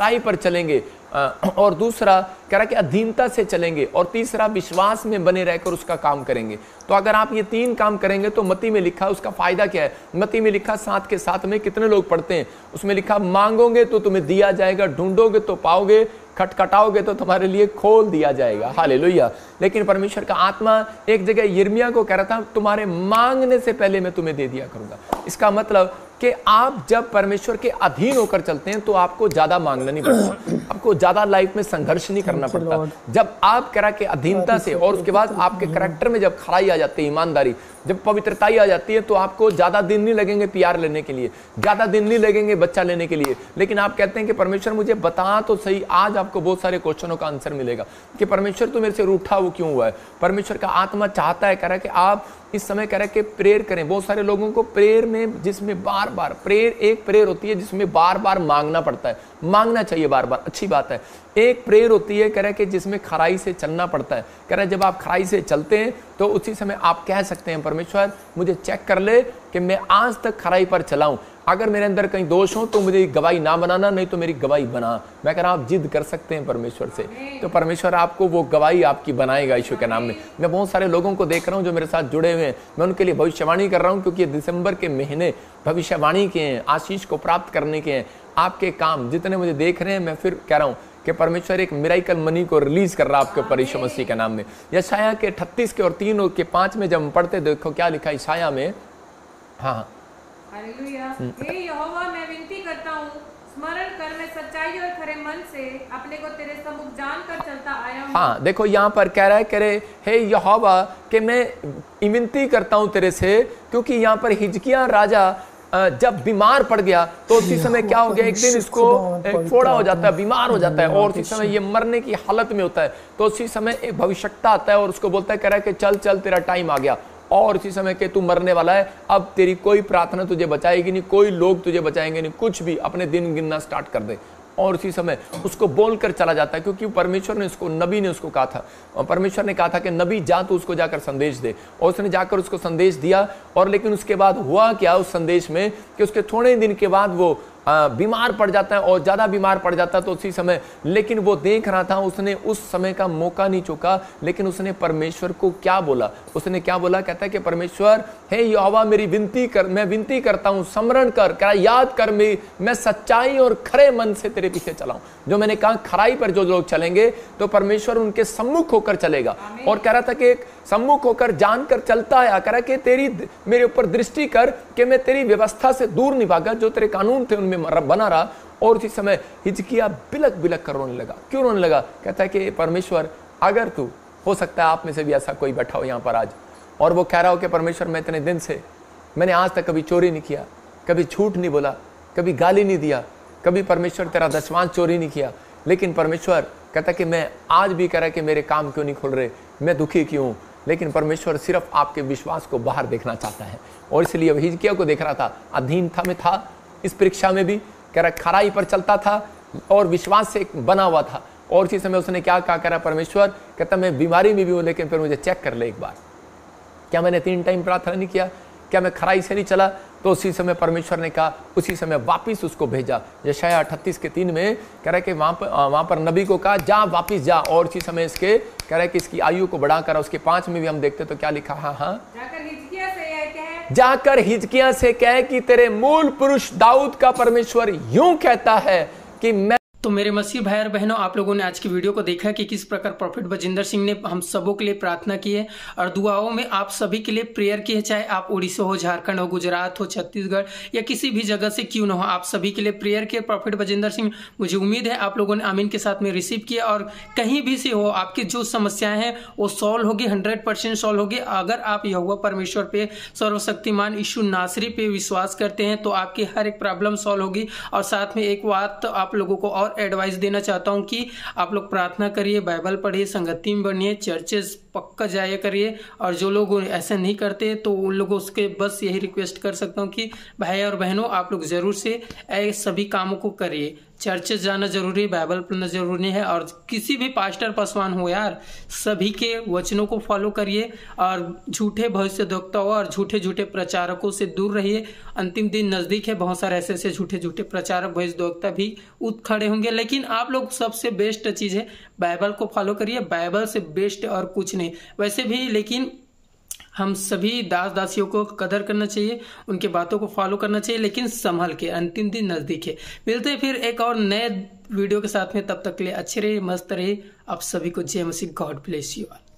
खराई पर चलेंगे, और दूसरा कह रहा कि अधीनता से चलेंगे, और तीसरा विश्वास में बने रहकर उसका काम करेंगे। तो अगर आप ये तीन काम करेंगे तो मत्ती में लिखा उसका फायदा क्या है। मत्ती में लिखा सात के साथ में कितने लोग पढ़ते हैं, उसमें लिखा मांगोगे तो तुम्हें दिया जाएगा, ढूंढोगे तो पाओगे, खटखटाओगे तो तुम्हारे लिए खोल दिया जाएगा। हालेलुया। लेकिन परमेश्वर का आत्मा एक जगह यिर्मयाह को कह रहा था तुम्हारे मांगने से पहले मैं तुम्हें दे दिया करूंगा। इसका मतलब कि आप जब परमेश्वर के अधीन होकर चलते हैं तो आपको ज्यादा मांगना नहीं पड़ता, आपको ज्यादा लाइफ में संघर्ष नहीं करना पड़ता। जब आप कह रहा कि अधीनता से, और उसके बाद आपके करैक्टर में जब खराई आ जाती है, ईमानदारी, जब पवित्रताई आ जाती है, तो आपको ज्यादा दिन नहीं लगेंगे प्यार लेने के लिए, ज्यादा दिन नहीं लगेंगे बच्चा लेने के लिए। लेकिन आप कहते हैं कि परमेश्वर मुझे बता तो सही, आज आपको बहुत सारे क्वेश्चनों का आंसर मिलेगा कि परमेश्वर तू मेरे से रूठा वो क्यों हुआ है। परमेश्वर का आत्मा चाहता है, कह रहा है कि आप इस समय कह रहे कि प्रेयर करें। बहुत सारे लोगों को प्रेयर में, जिसमें बार बार प्रेयर, एक प्रेयर होती है जिसमें बार बार मांगना पड़ता है, मांगना चाहिए बार बार, अच्छी बात है। एक प्रेयर होती है कह रहे कि जिसमें खराई से चलना पड़ता है। कह रहे जब आप खराई से चलते हैं तो उसी समय आप कह सकते हैं परमेश्वर मुझे चेक कर ले कि मैं आज तक खराई पर चला हूं, अगर मेरे अंदर कहीं दोष हो तो मुझे गवाही ना बनाना, नहीं तो मेरी गवाही बना। मैं कह रहा हूं आप जिद कर सकते हैं परमेश्वर से, तो परमेश्वर आपको वो गवाही आपकी बनाएगा यीशु के नाम में। मैं बहुत सारे लोगों को देख रहा हूं जो मेरे साथ जुड़े हुए हैं, मैं उनके लिए भविष्यवाणी कर रहा हूं क्योंकि दिसंबर के महीने भविष्यवाणी के हैं, आशीष को प्राप्त करने के हैं। आपके काम जितने मुझे देख रहे हैं, मैं फिर कह रहा हूं कि परमेश्वर एक मिराइकल मनी को रिलीज कर रहा है आपके ऊपर यीशु मसीह के नाम में। यशाया के अड़तीस के और तीन और के पांच में जब हम पढ़ते देखो क्या लिखा है यशाया में। हाँ हालेलुया। हे यहोवा मैं विनती करता हूँ, स्मरण कर मैं सच्चाई और खरे मन से अपने को तेरे सम्मुख जानकर चलता आया हूँ। हाँ देखो यहाँ पर कह रहा है, कह रहे हे यहोवा कि मैं विनती करता हूँ तेरे से, क्योंकि यहाँ पर हिजकिय्याह राजा जब बीमार पड़ गया तो उसी समय क्या हो गया, एक दिन इसको एक फोड़ा हो जाता है, बीमार हो जाता है, और उसी समय ये मरने की हालत में होता है। तो उसी समय एक भविष्यवक्ता आता है और उसको बोलता है, कह रहा है कि चल चल तेरा टाइम आ गया, और इसी समय के तू मरने वाला है, अब तेरी कोई प्रार्थना तुझे बचाएगी नहीं, कोई लोग तुझे बचाएंगे नहीं, कुछ भी, अपने दिन गिनना स्टार्ट कर दे। और उसी समय उसको बोलकर चला जाता है, क्योंकि परमेश्वर ने उसको, नबी ने उसको कहा था, और परमेश्वर ने कहा था कि नबी जा तू उसको जाकर संदेश दे, और उसने जाकर उसको संदेश दिया। और लेकिन उसके बाद हुआ क्या उस संदेश में कि उसके थोड़े दिन के बाद वो बीमार पड़ जाता है, और ज्यादा बीमार पड़ जाता है। तो उसी समय, लेकिन वो देख रहा था, उसने उस समय का मौका नहीं चूका, लेकिन उसने परमेश्वर को क्या बोला, उसने क्या बोला, कहता है कि परमेश्वर हे यहोवा मेरी विनती कर, मैं विनती करता हूं, स्मरण कर, कर याद कर, मैं मैं सच्चाई और खरे मन से तेरे पीछे चलाऊं। जो मैंने कहा खराई पर जो लोग चलेंगे तो परमेश्वर उनके सम्मुख होकर चलेगा। और कह रहा था कि सम्मुख होकर जानकर चलता है, कह रहा कि तेरी मेरे ऊपर दृष्टि कर कि मैं तेरी व्यवस्था से दूर नहीं भागा, जो तेरे कानून थे उनमें बना रहा। और उसी समय हिजकिय्याह बिलक बिलक कर रोने लगा। क्यों रोने लगा? कहता है कि परमेश्वर अगर तू, हो सकता है आप में से भी ऐसा कोई बैठा हो यहाँ पर आज, और वो कह रहा हो कि परमेश्वर मैं इतने दिन से, मैंने आज तक कभी चोरी नहीं किया, कभी झूठ नहीं बोला, कभी गाली नहीं दिया, कभी परमेश्वर तेरा दशमांश चोरी नहीं किया, लेकिन परमेश्वर कहता कि मैं आज भी कह रहा कि मेरे काम क्यों नहीं खुल रहे, मैं दुखी क्यों। लेकिन परमेश्वर सिर्फ आपके विश्वास को बाहर देखना चाहता है, और इसलिए हिजकिय्याह को देख रहा था, अधीनता में था, इस परीक्षा में भी कह रहा खराई पर चलता था और विश्वास से बना हुआ था। और इसी समय उसने क्या कहा, कह रहा परमेश्वर कहता मैं बीमारी में भी हूँ, लेकिन फिर मुझे चेक कर ले एक बार, क्या मैंने तीन टाइम प्रार्थना नहीं किया, क्या मैं खराई से नहीं चला। तो उसी समय परमेश्वर ने कहा, उसी समय वापिस उसको भेजा। यशायाह अड़तीस के तीन में कह रहा है कि वहां पर वहां पर नबी को कहा जा वापिस जा, और उसी समय इसके कह रहा है कि इसकी आयु को बढ़ाकर, उसके पांच में भी हम देखते तो क्या लिखा, हाँ हाँ जाकर हिजकिय्याह से यह कहे, जाकर हिजकिय्याह से कहे कि तेरे मूल पुरुष दाऊद का परमेश्वर यूं कहता है कि मैं। तो मेरे मसीह भाई और बहनों, आप लोगों ने आज की वीडियो को देखा कि किस प्रकार प्रॉफिट बजिंदर सिंह ने हम सबों के लिए प्रार्थना की है, और दुआओं में आप सभी के लिए प्रेयर की है, चाहे आप उड़ीसा हो, झारखंड हो, गुजरात हो, छत्तीसगढ़ या किसी भी जगह से क्यों ना हो, आप सभी के लिए प्रेयर किए प्रॉफिट बजिंदर सिंह। मुझे उम्मीद है आप लोगों ने आमीन के साथ में रिसीव किया, और कहीं भी से हो आपकी जो समस्याएं हैं वो सॉल्व होगी, हंड्रेड परसेंट सॉल्व होगी। अगर आप यहोवा परमेश्वर पे, सर्वशक्तिमान यीशु नासरी पे विश्वास करते हैं तो आपकी हर एक प्रॉब्लम सॉल्व होगी। और साथ में एक बात आप लोगों को और एडवाइस देना चाहता हूं कि आप लोग प्रार्थना करिए, बाइबल पढ़िए, संगति में बनिए, चर्चेस पक्का जाया करिए। और जो लोग ऐसा नहीं करते तो उन लोगों से बस यही रिक्वेस्ट कर सकता हूं कि भाई और बहनों आप लोग जरूर से ऐसे सभी कामों को करिए, चर्च जाना जरूरी है, बाइबल पढ़ना जरूरी है, और किसी भी पास्टर पासवान हो यार, सभी के वचनों को फॉलो करिए और झूठे भविष्यद्वक्ताओं और झूठे झूठे प्रचारकों से दूर रहिए। अंतिम दिन नजदीक है, बहुत सारे ऐसे ऐसे झूठे झूठे प्रचारक भविष्यद्वक्ता भी उठ खड़े होंगे, लेकिन आप लोग सबसे बेस्ट चीज है बाइबल को फॉलो करिए। बाइबल से बेस्ट और कुछ नहीं वैसे भी, लेकिन हम सभी दास दासियों को कदर करना चाहिए, उनके बातों को फॉलो करना चाहिए, लेकिन संभल के। अंतिम दिन नजदीक है। मिलते हैं फिर एक और नए वीडियो के साथ में, तब तक के लिए अच्छे रहिए, मस्त रहिए। आप सभी को जय मसीह, गॉड ब्लेस यू ऑल।